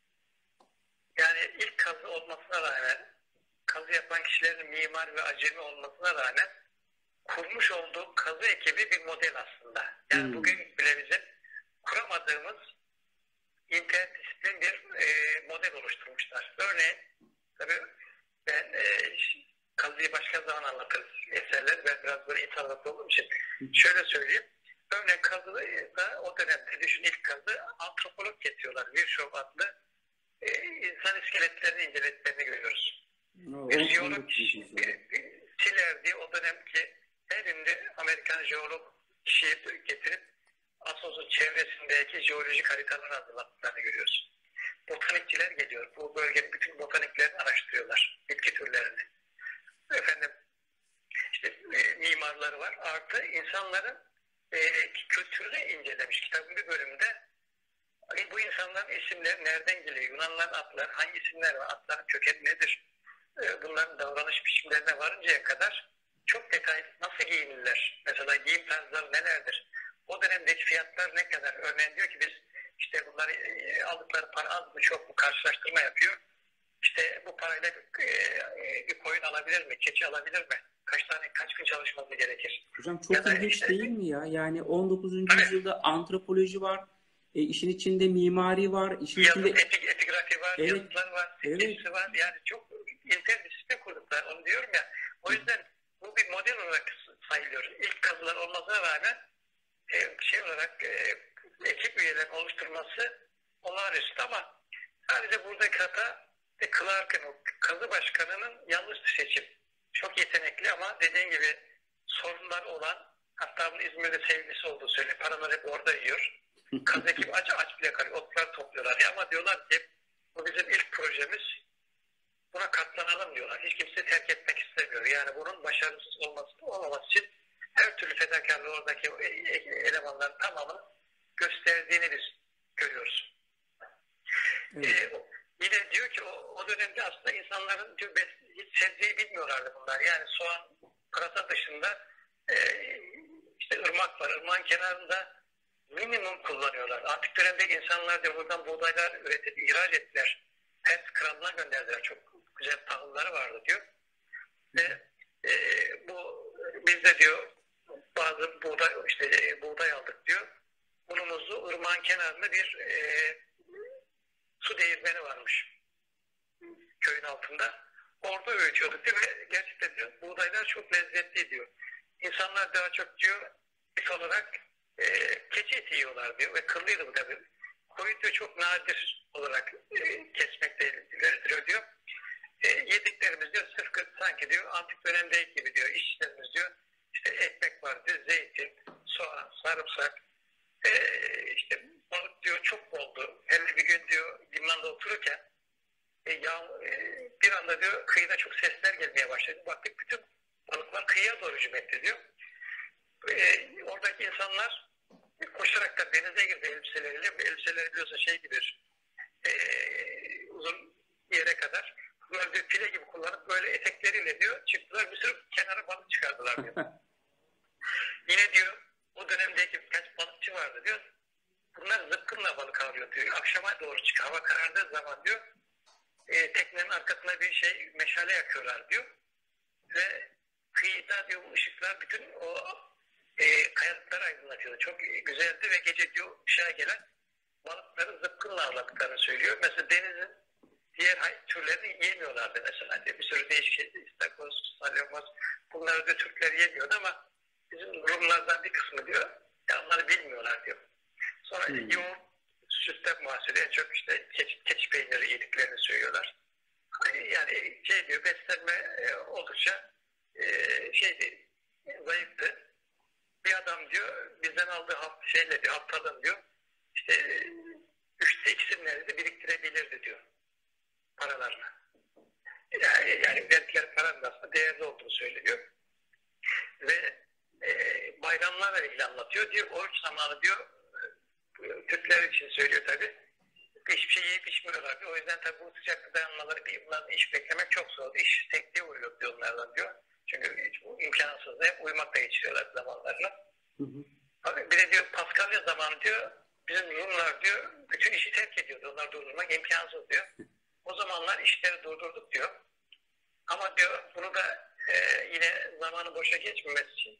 yani ilk kazı olmasına rağmen, kazı yapan kişilerin mimar ve acemi olmasına rağmen kurmuş olduğu kazı ekibi bir model aslında. Yani bugün bile bizim kuramadığımız interdisiplin bir model oluşturmuşlar. Örneğin, tabii ben kazıyı başka zaman anlatırız eserler. Ben biraz böyle insan olduğum için şöyle söyleyeyim. Örneğin kazıda o dönemde düşün, ilk kazı antropolog getiriyorlar. Virchow adlı insan iskeletlerini incelediklerini görüyoruz. Bir jeolog Tiller diye o dönemki en ünlü Amerikan jeolog kişiyi getirip Assos'un çevresindeki jeolojik haritaları hazırladıklarını görüyoruz. Botanikçiler geliyor. Bu bölgenin bütün botaniklerini araştırıyorlar. Bitki türlerini. Efendim işte mimarları var. Artı insanların kültürünü incelemiş. Kitabın bir bölümünde bu insanların isimleri nereden geliyor? Yunanların atları, hangi isimler var? Atların kökeni nedir? Bunların davranış biçimlerine varıncaya kadar çok detaylı nasıl giyinirler? Mesela giyim tarzları nelerdir? O dönemdeki fiyatlar ne kadar? Örneğin diyor ki biz işte bunları aldıkları para az mı çok mu karşılaştırma yapıyor. İşte bu parayla bir koyun alabilir mi? Keçi alabilir mi? Kaç gün çalışması gerekir? Hocam çok ilginç işte, değil mi ya? Yani 19. yüzyılda antropoloji var. İşin içinde mimari var. İşin içinde epigrafi var, evet, yazıtlar var, hepsi var. Yani çok interdisiplin kurduklar. Onu diyorum ya. O yüzden bu bir model olarak sayılıyor. İlk kazılar olmasına rağmen şey olarak ekip üyelerinin oluşturması olağanüstü ama sadece buradaki hata Clark'ın, o kazı başkanının yanlış seçim. Çok yetenekli ama dediğin gibi sorunlar olan, hatta bunun İzmir'de sevgilisi olduğu söyleniyor. Paraları hep orada yiyor. Kazı ekibi aç bile kalıyor. Otlar topluyorlar. Ya ama diyorlar ki bu bizim ilk projemiz. Buna katlanalım diyorlar. Hiç kimse terk etmek istemiyor. Yani bunun başarısız olmaması için her türlü fedakarlığı oradaki elemanların tamamını gösterdiğini biz görüyoruz. Evet. Yine diyor ki o dönemde aslında insanların diyor, hiç sebzeyi bilmiyorlardı bunlar. Yani soğan, pırasa dışında işte ırmak var. Irmağın kenarında minimum kullanıyorlar. Antik dönemde insanlar diyor buradan buğdaylar üretip ihraç ettiler. Pers kralına gönderdiler. Çok güzel tahılları vardı diyor. Ve bu biz de diyor bazı buğday aldık diyor. Unumuzu ırmağın kenarında bir su değirmeni varmış köyün altında. Orada öğütüyorduk diyor ve gerçekten diyor buğdaylar çok lezzetli diyor. İnsanlar daha çok diyor et olarak keçi eti yiyorlar diyor ve kıllıydı bu tabii. Koyun diyor çok nadir olarak kesmekte veriliyor diyor. Yediklerimiz diyor sırf sanki diyor antik dönemdeki gibi diyor işçilerimiz diyor işte ekmek var diyor, zeytin, soğan, sarımsak, işte balık diyor çok oldu. Hele bir gün diyor limanda otururken bir anda diyor kıyıda çok sesler gelmeye başladı. Baktık bütün balıklar kıyıya doğru hücum etti diyor. Oradaki insanlar koşarak da denize girdi elbiseleriyle. Elbiseleri biliyorsun şey gibidir. Uzun yere kadar. Bunlar diyor pile gibi kullanıp böyle etekleriyle diyor çıktılar. Bir sürü kenara balık çıkardılar diyor. Yine diyor o dönemdeki birkaç balıkçı vardı diyor. Bunlar zıpkınla balık avlıyor diyor. Akşama doğru çıkıyor. Hava karardığı zaman diyor teknenin arkasına bir meşale yakıyorlar diyor. Ve kıyıda diyor bu ışıklar bütün o kayalıkları aydınlatıyor. Çok güzeldi ve gece diyor ışığa gelen balıkları zıpkınla avladıklarını söylüyor. Mesela denizin diğer türlerini yemiyorlardı mesela. Bir sürü değişik şey, istakoz, salyomoz, bunları da Türkler yemiyordu ama bizim Rumlardan bir kısmı diyor, ya onları bilmiyorlar diyor. Sonra yoğurt, sütten bahsediyor. En çok işte keçi peyniri yediklerini söylüyorlar. Yani diyor, beslenme oldukça zayıftı. Bir adam diyor, bizden aldığı haftadan diyor, işte 3'te 2'sini neredeyse biriktirebilirdi diyor, paralarını. Yani ve bayramlarla ilgili anlatıyor. Diyor oruç zamanı diyor Türkler için söylüyor tabii. Hiçbir şey yiyip içmiyorlar diyor. O yüzden tabii bu sıcakta dayanmaları bunlardan iş beklemek çok zor. İş sekteye uğruyor diyor onlardan diyor. Çünkü bu imkansız. Hep uyumakla geçiriyorlar zamanlarını. Hı hı. Abi bir de diyor Paskalya zamanı diyor bizim Rumlar diyor bütün işi terk ediyordu. Onlar durdurmak imkansız diyor. O zamanlar işleri durdurduk diyor. Ama diyor bunu da yine zamanı boşa geçmemesi için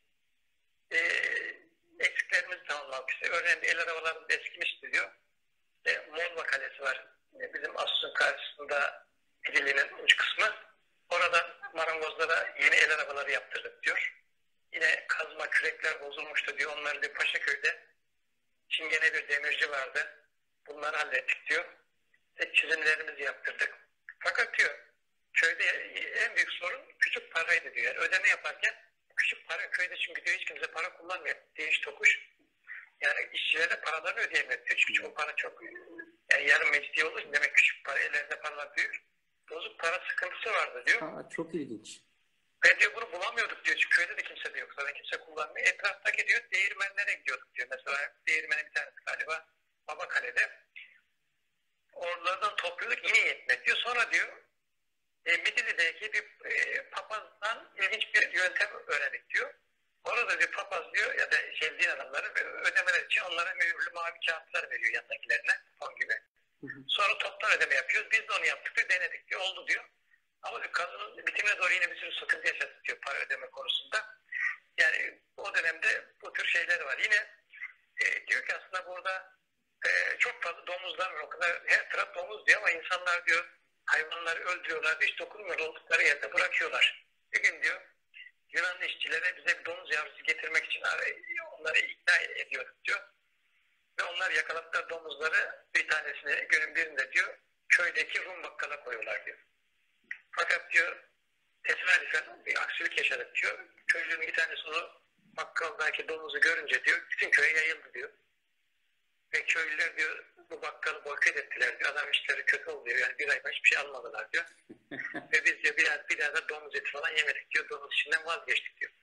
eksiklerimizi tamamlamak istiyor. Örneğin el arabalarımız eskimişti diyor. Morva Kalesi var. Bizim Asus'un karşısında Didili'nin uç kısmı. Oradan marangozlara yeni el arabaları yaptırdık diyor. Yine kazma kürekler bozulmuştu diyor. Onları diyor Paşaköy'de Çingene bir demirci vardı. Bunları hallettik diyor. Çizimlerimizi yaptırdık. Fakat diyor köyde en büyük sorun küçük paraydı diyor. Yani ödeme yaparken küçük para köyde çünkü diyor hiç kimse para kullanmıyor. Değiş tokuş. Yani işçilere paralarını ödeyemiyor diyor. Çünkü o para çok yani yarım mecdi olur. Demek küçük para ellerinde paralar büyük. Bozuk para sıkıntısı vardı diyor. Çok ilginç. Ve diyor bunu bulamıyorduk diyor. Çünkü köyde de kimse de yok. Zaten kimse kullanmıyor. Etraftaki diyor değirmenlere gidiyorduk diyor. Mesela değirmenin bir tanesi galiba Babakale'de. Oralardan topluyorduk yine yetmedi diyor. Sonra diyor Midilli'deki bir papazdan ilginç bir yöntem öğrendik diyor. Orada bir papaz diyor ya da din adamları ödemeler için onlara mühürlü mavi kağıtlar veriyor yanındakilerine fon gibi. Sonra toptan ödeme yapıyoruz. Biz de onu yaptık ve denedik diyor. Oldu diyor. Ama diyor, kazının bitimine doğru yine bir sürü sıkıntı yaşadık diyor para ödeme konusunda. Yani o dönemde bu tür şeyler var. Yine diyor ki aslında burada çok fazla domuzlar var. O kadar her taraf domuz diyor ama insanlar diyor hayvanları öldürüyorlar. Hiç dokunmuyor oldukları yerde bırakıyorlar. Bir gün diyor Yunanlı işçilere bize bir domuz yavrusu getirmek için onları ikna ediyorduk diyor. Ve onlar yakaladıkları domuzları bir tanesini günün birinde diyor köydeki Rum bakkala koyuyorlar diyor. Fakat diyor tesadüfen bir aksilik yaşadık diyor. Köylünün bir tanesi onu bakkaldaki domuzu görünce diyor bütün köye yayıldı diyor. Ve köylüler diyor bu bakkalı boykot ettiler diyor. Adam işleri kötü oluyor. Yani bir ay hiçbir şey almadılar diyor. Ve biz diyor bir daha da domuz eti falan yemedik diyor. Domuz işinden vazgeçtik diyor.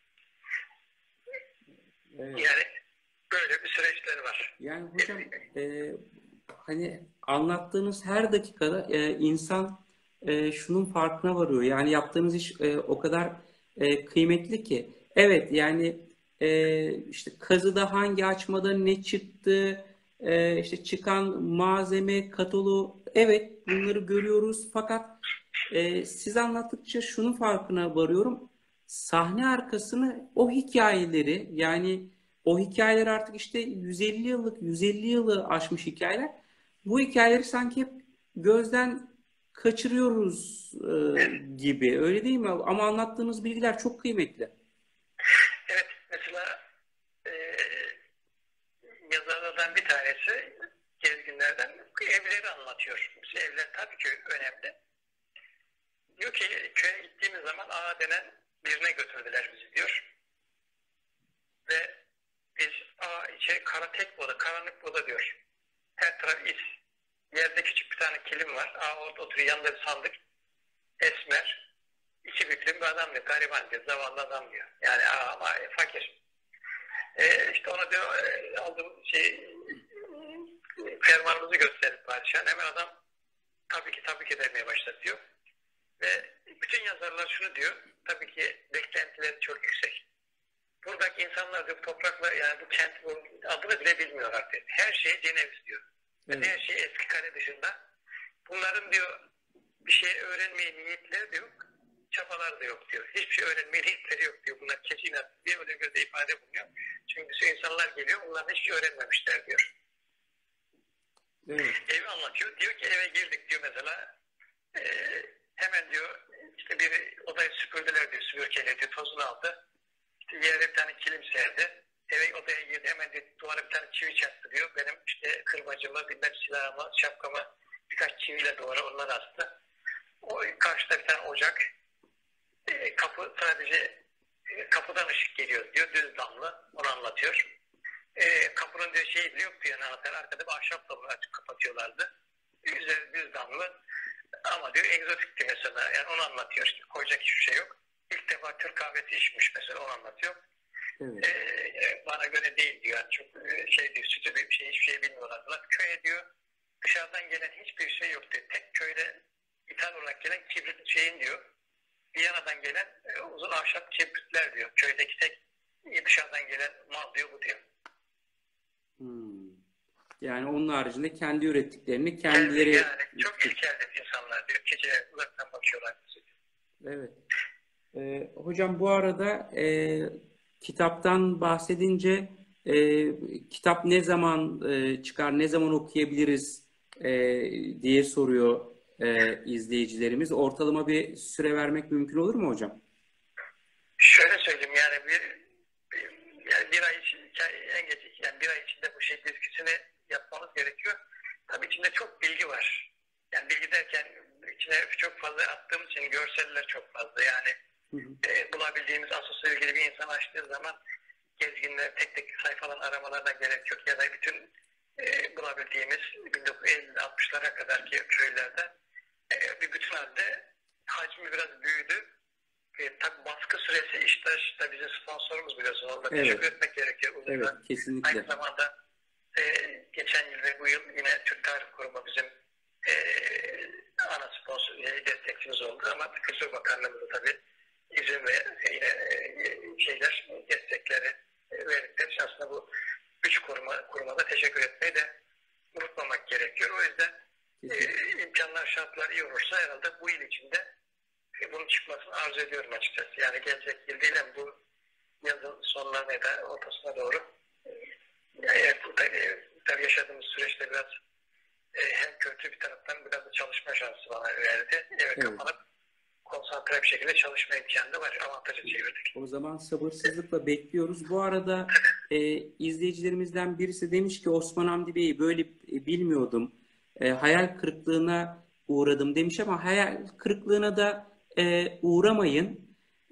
Evet. Yani böyle bir süreçler var. Yani hocam hani anlattığınız her dakikada insan şunun farkına varıyor. Yani yaptığınız iş o kadar kıymetli ki. Evet yani işte kazıda hangi açmada ne çıktı, işte çıkan malzeme, kataloğu, evet bunları görüyoruz. Fakat siz anlattıkça şunun farkına varıyorum. Sahne arkasını o hikayeleri yani o hikayeler artık işte 150 yılı aşmış hikayeler. Bu hikayeleri sanki hep gözden kaçırıyoruz gibi. Öyle değil mi? Ama anlattığınız bilgiler çok kıymetli. Evet, mesela yazarlardan bir tanesi gezginlerden evleri anlatıyor. Mesela evler tabii ki önemli. Diyor ki köye gittiğimiz zaman ağa denen birine götürdüler bizi diyor. Ve biz tek oda, karanlık oda diyor. Her taraf is. Yerde küçük bir tane kilim var. Orada oturuyor. Yanında bir sandık. Esmer. İçi büklüm bir adam diyor. Gariban diyor. Zavallı adam diyor. Yani ama fakir. İşte ona diyor aldığım fermanımızı gösterip padişahın. Hemen adam tabii ki demeye başladı diyor. Ve bütün yazarlar şunu diyor. Tabii ki beklentileri çok yüksek. Buradaki insanlar diyor toprakla yani bu kent adını bile bilmiyor artık. Her şey Ceneviz diyor. Evet. Her şey eski kale dışında. Bunların diyor bir şey öğrenmeye niyetleri de yok. Çabalar da yok diyor. Hiçbir şey öğrenmeye niyetleri yok diyor. Bunlar keçi inatı diye öyle gözde ifade bulunuyor. Çünkü şu insanlar geliyor bunlar hiçbir şey öğrenmemişler diyor. Evet. Evi anlatıyor. Diyor ki eve girdik diyor mesela. Hemen diyor işte bir odayı süpürdüler diyor. Süpürgeyle diyor tozunu aldı. Yere bir tane kilim serdi. Eve odaya girdi. Hemen diyor, duvara bir tane çivi çaktı diyor. Benim işte kırbacımı, bilmem silahımı, şapkamı birkaç çiviyle duvara onları astı. O karşıda bir tane ocak. Kapı sadece kapıdan ışık geliyor diyor. Düz damlı. Onu anlatıyor. Kapının diyor şeyi yoktu yani anahtar. Arkada bir ahşap damlı açıp kapatıyorlardı. Üzeri düz damlı. Ama diyor egzotikti mesela. Yani onu anlatıyor. İşte koyacak hiçbir şey yok. İlk defa Türk kahvesi içmiş mesela, onu anlatıyor. Evet. Bana göre değil diyor. Yani çok şey diyor, sütü bir şey, hiçbir şey bilmiyorlar. Köye diyor dışarıdan gelen hiçbir şey yok diyor. Tek köyde ithal olarak gelen kibrit şeyin diyor. Viyana'dan gelen uzun ahşap kibritler diyor. Köydeki tek dışarıdan gelen mal diyor bu diyor. Hmm. Yani onun haricinde kendi ürettiklerini Yani kendileri... çok ilkeldir insanlar diyor. Gece uzaktan bakıyorlar. Evet. Hocam bu arada kitaptan bahsedince kitap ne zaman çıkar, ne zaman okuyabiliriz diye soruyor izleyicilerimiz. Ortalama bir süre vermek mümkün olur mu hocam? Şöyle söyleyeyim, yani yani bir ay için, en geç yani bir ay içinde bu şey dizgisini yapmamız gerekiyor. Tabii içinde çok bilgi var. Yani bilgi derken içine çok fazla attığımız için görseller çok fazla. Yani bulabildiğimiz Assos'la ilgili bir insan açtığı zaman gezginler tek tek sayfaların aramalarına gerek yok. Ya da bütün bulabildiğimiz 1950-60'lara kadarki köylerde bir bütün halde hacmi biraz büyüdü. Tabii baskı süresi işte bizim sponsorumuz biliyorsun. Orada teşekkür etmek gerekiyor. Evet, kesinlikle. Aynı zamanda geçen yıl ve bu yıl yine Türk Tarih Kurumu bizim ana sponsor, destekçimiz oldu. ama Kültür Bakanlığımız da tabii izin ve destekleri verdikleri için aslında bu üç kuruma da teşekkür etmeyi de unutmamak gerekiyor. O yüzden imkanlar, şartlar iyi olursa herhalde bu yıl içinde bunun çıkmasını arzu ediyorum açıkçası. Yani gelecek yıl değil ama bu yazın sonlarına ya da ortasına doğru tabii yaşadığımız süreçte biraz hem kötü bir taraftan biraz da çalışma şansı bana verdi. Eve kapanıp konsantre bir şekilde çalışma imkanı da var. Avantajı çevirdik. O zaman sabırsızlıkla bekliyoruz. Bu arada izleyicilerimizden birisi demiş ki Osman Hamdi Bey'i böyle bilmiyordum. Hayal kırıklığına uğradım demiş ama hayal kırıklığına da uğramayın.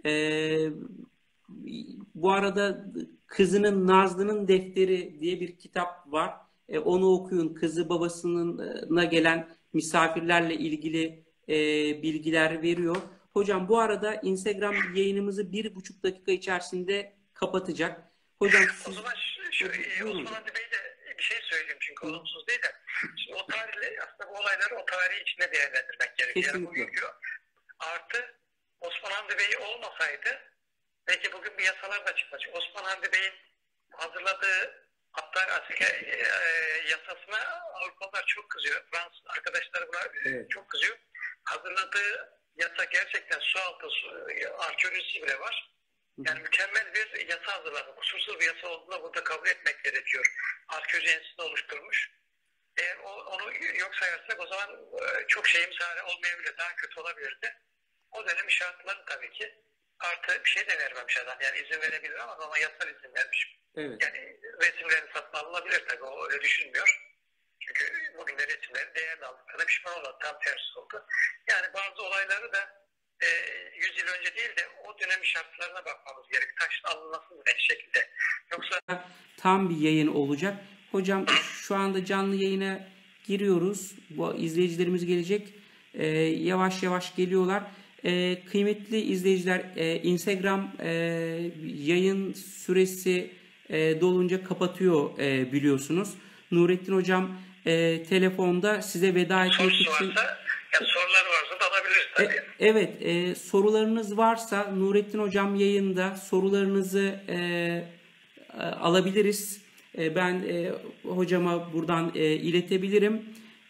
Bu arada kızının Nazlı'nın Defteri diye bir kitap var. Onu okuyun. Kızı babasına gelen misafirlerle ilgili bilgiler veriyor. Hocam bu arada Instagram yayınımızı 1,5 dakika içerisinde kapatacak. Hocam o zaman Osman Hamdi Bey de bir şey söyleyeyim çünkü olumsuz değil de. Şimdi o tarihle aslında bu olayları o tarihi içinde değerlendirmek gerekiyor. Yani bugünkü artı Osman Hamdi Bey olmasaydı belki bugün bir yasalar da çıkmaz. Osman Hamdi Bey'in hazırladığı hatta yasasına Avrupalılar çok kızıyor. Fransız arkadaşlar buna çok kızıyor. Hazırladığı yasa gerçekten sualtı arkeolojisi bile var. Yani mükemmel bir yasa hazırladı. Kusursuz bir yasa olduğunu burada kabul etmek gerekiyor. Arkeoloji enstitüsünü oluşturmuş. Eğer onu yok sayarsak o zaman çok şeyimiz olmayabilir. Daha kötü olabilirdi. O dönem şartları tabii ki artı bir şey de vermemiş adam. Yani izin verebilir ama ona yasal izin vermiş. Evet. Yani resimlerini satın alınabilir tabii. O öyle düşünmüyor. Çünkü bugün de resimleri değerli aldıklarına pişman oldu. Tam tersi oldu. Yani bazı olayları da 100 yıl önce değil de o dönemin şartlarına bakmamız gerek. Taşın alınması bu ne şekilde. Yoksa tam bir yayın olacak. Hocam şu anda canlı yayına giriyoruz. Bu izleyicilerimiz gelecek. Yavaş yavaş geliyorlar. Kıymetli izleyiciler, Instagram yayın süresi dolunca kapatıyor biliyorsunuz. Nurettin Hocam telefonda size veda etmek için... soruları varsa da alabiliriz tabii. Evet, sorularınız varsa Nurettin Hocam yayında sorularınızı alabiliriz. Ben hocama buradan iletebilirim.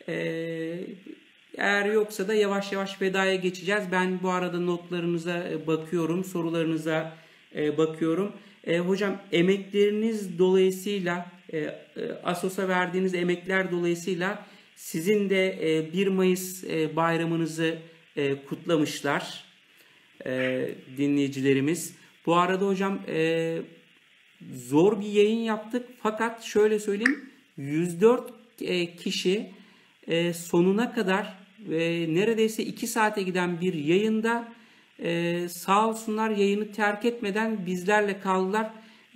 Eğer yoksa da yavaş yavaş vedaya geçeceğiz. Ben bu arada notlarınıza bakıyorum, sorularınıza bakıyorum. Hocam emekleriniz dolayısıyla, Assos'a verdiğiniz emekler dolayısıyla sizin de 1 Mayıs bayramınızı kutlamışlar dinleyicilerimiz. Bu arada hocam zor bir yayın yaptık fakat şöyle söyleyeyim 104 kişi sonuna kadar neredeyse 2 saate giden bir yayında sağ olsunlar yayını terk etmeden bizlerle kaldılar.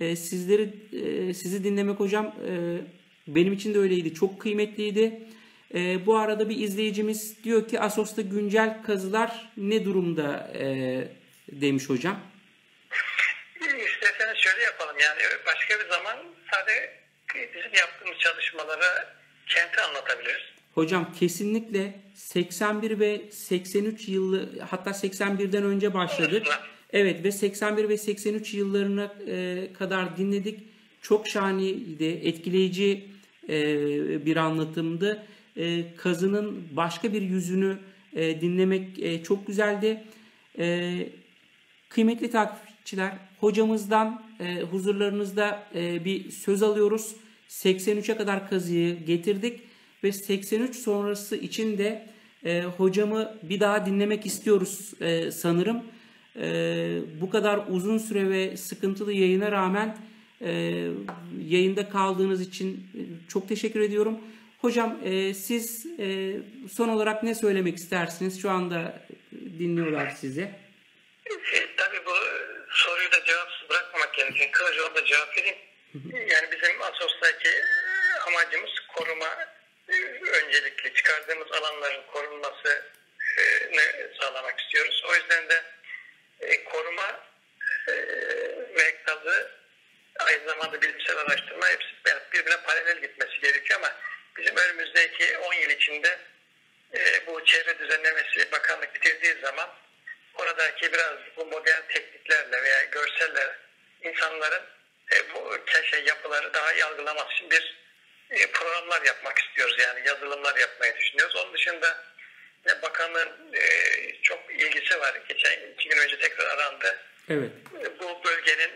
Sizi dinlemek hocam benim için de öyleydi. Çok kıymetliydi. Bu arada bir izleyicimiz diyor ki Assos'ta güncel kazılar ne durumda demiş hocam. İsterseniz şöyle yapalım, yani başka bir zaman sadece bizim yaptığımız çalışmaları kenti anlatabiliriz. Hocam kesinlikle 81 ve 83 yılı, hatta 81'den önce başladık. Evet ve 81 ve 83 yıllarına kadar dinledik. Çok şahaneydi, etkileyici bir anlatımdı. Kazının başka bir yüzünü dinlemek çok güzeldi. Kıymetli takipçiler, hocamızdan huzurlarınızda bir söz alıyoruz. 83'e kadar kazıyı getirdik ve 83 sonrası için de hocamı bir daha dinlemek istiyoruz sanırım. Bu kadar uzun süre ve sıkıntılı yayına rağmen yayında kaldığınız için çok teşekkür ediyorum. Hocam siz son olarak ne söylemek istersiniz? Şu anda dinliyorlar sizi. Tabii bu soruyu da cevapsız bırakmamak gerekiyor. Kısaca ona da cevap vereyim. Yani bizim Asos'taki amacımız koruma, öncelikli çıkardığımız alanların korunmasını sağlamak istiyoruz. O yüzden de koruma ve kazı, aynı zamanda bilimsel araştırma hepsi birbirine paralel gitmesi gerekiyor ama bizim önümüzdeki 10 yıl içinde bu çevre düzenlemesi bakanlık bitirdiği zaman oradaki biraz bu modern tekniklerle veya görseller insanların bu yapıları daha iyi algılaması için bir programlar yapmak istiyoruz, yani yazılımlar yapmayı düşünüyoruz. Onun dışında bakanlığın çok ilgisi var. Geçen 2 gün önce tekrar arandı. Evet. Bu bölgenin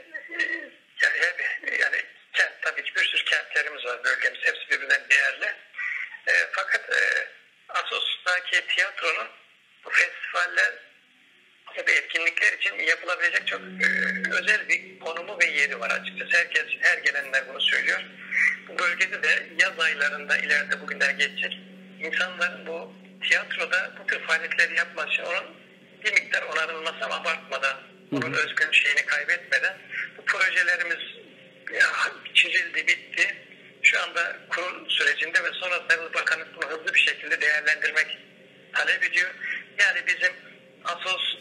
yani kent, tabii ki bir sürü kentlerimiz var, bölgemiz hepsi birbirinden değerli. Fakat Assos'taki tiyatronun bu festivaller ve etkinlikler için yapılabilecek çok özel bir konumu ve yeri var açıkçası. Her gelenler bunu söylüyor. Bu bölgede de yaz aylarında ileride bugünler geçecek. İnsanların bu tiyatroda bu tür faaliyetleri yapması için onun bir miktar onarılması ama abartmadan, onun özgün şeyini kaybetmeden bu projelerimiz çizildi, bitti. Şu anda kurul sürecinde ve sonrasında bakanlık bunu hızlı bir şekilde değerlendirmek talep ediyor. Yani bizim Assos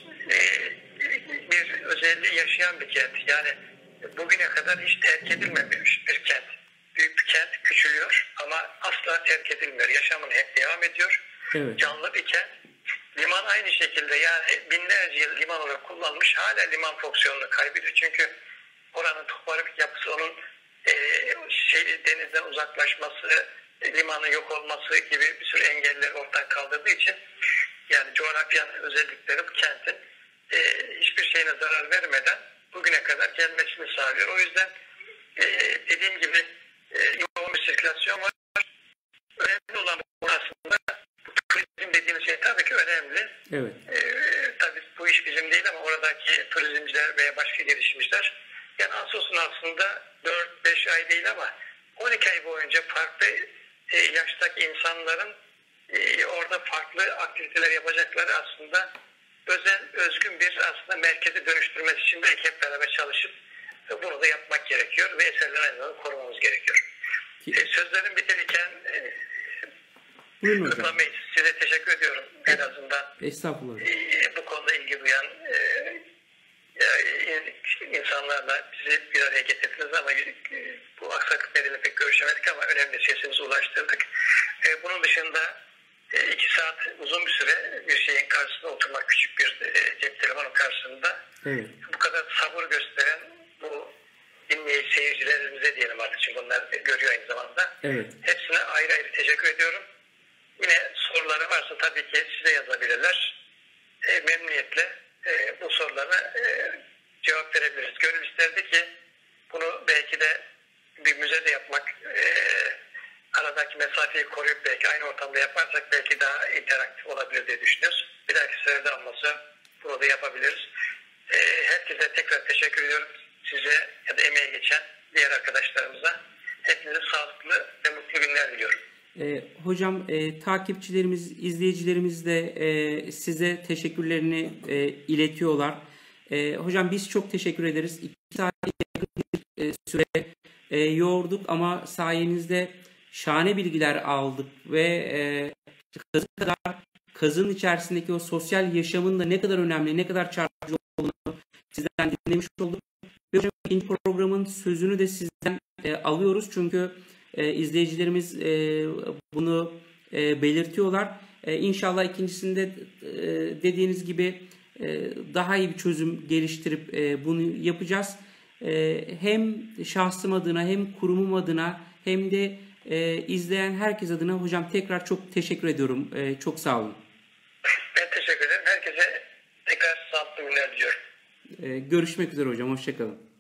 bir özelliği yaşayan bir kent. Yani bugüne kadar hiç terk edilmemiş bir kent. Büyük bir kent, küçülüyor ama asla terk edilmiyor. Yaşamını hep devam ediyor. Evet. Canlı bir kent. Liman aynı şekilde, yani binlerce yıl liman olarak kullanmış, hala liman fonksiyonunu kaybediyor. Çünkü oranın topografik yapısı onun denizden uzaklaşması, limanın yok olması gibi bir sürü engelleri ortadan kaldırdığı için, yani coğrafyanın özellikleri bu kentin hiçbir şeyine zarar vermeden bugüne kadar gelmesini sağlıyor. O yüzden dediğim gibi yoğun bir sirkülasyon var. Önemli olan bu aslında, bu turizm dediğimiz şey tabii ki önemli. Evet. Tabii bu iş bizim değil ama oradaki turizmciler veya başka girişimciler, yani Assos'un aslında 4-5 ay değil ama 12 ay boyunca farklı yaştaki insanların orada farklı aktiviteler yapacakları aslında özel, özgün bir aslında merkeze dönüştürmesi için belki hep beraber çalışıp bunu da yapmak gerekiyor ve eserleri aynı zamanda korumamız gerekiyor. Sözlerim bitirirken size teşekkür ediyorum. En azından Estağfurullah. Bu konuda ilgi duyan insanlarla bizi bir araya getirdiniz ama bu aksaklık nedeniyle pek görüşemedik ama önemli sesimizi ulaştırdık. Bunun dışında 2 saat uzun bir süre bir şeyin karşısında oturmak, küçük bir cep telefonu karşısında, evet, bu kadar sabır gösteren bu dinleyici seyircilerimize diyelim artık, çünkü onlar görüyor aynı zamanda. evet. Hepsine ayrı ayrı teşekkür ediyorum. Yine soruları varsa tabii ki size yazabilirler. Memnuniyetle bu sorulara cevap verebiliriz. Gönül isterdi ki bunu belki de bir müzede yapmak, aradaki mesafeyi koruyup belki aynı ortamda yaparsak belki daha interaktif olabilir diye düşünüyoruz. Bir dahaki seferde olmasa bunu da yapabiliriz. Herkese tekrar teşekkür ediyorum. Size ya da emeğe geçen diğer arkadaşlarımıza hepinize sağlıklı ve mutlu günler diliyorum. Hocam takipçilerimiz, izleyicilerimiz de size teşekkürlerini iletiyorlar. Hocam biz çok teşekkür ederiz. 2 saat yakın bir süre yorduk ama sayenizde şahane bilgiler aldık ve kazın içerisindeki o sosyal yaşamın da ne kadar önemli, ne kadar çarpıcı olduğunu sizden dinlemiş olduk. Ve hocam ikinci programın sözünü de sizden alıyoruz. Çünkü izleyicilerimiz bunu belirtiyorlar. İnşallah ikincisinde dediğiniz gibi daha iyi bir çözüm geliştirip bunu yapacağız. Hem şahsım adına hem kurumum adına hem de izleyen herkes adına hocam tekrar çok teşekkür ediyorum. Çok sağ olun. Ben teşekkür ederim. Herkese tekrar sağlıklı günler diliyorum. Görüşmek üzere hocam. Hoşça kalın.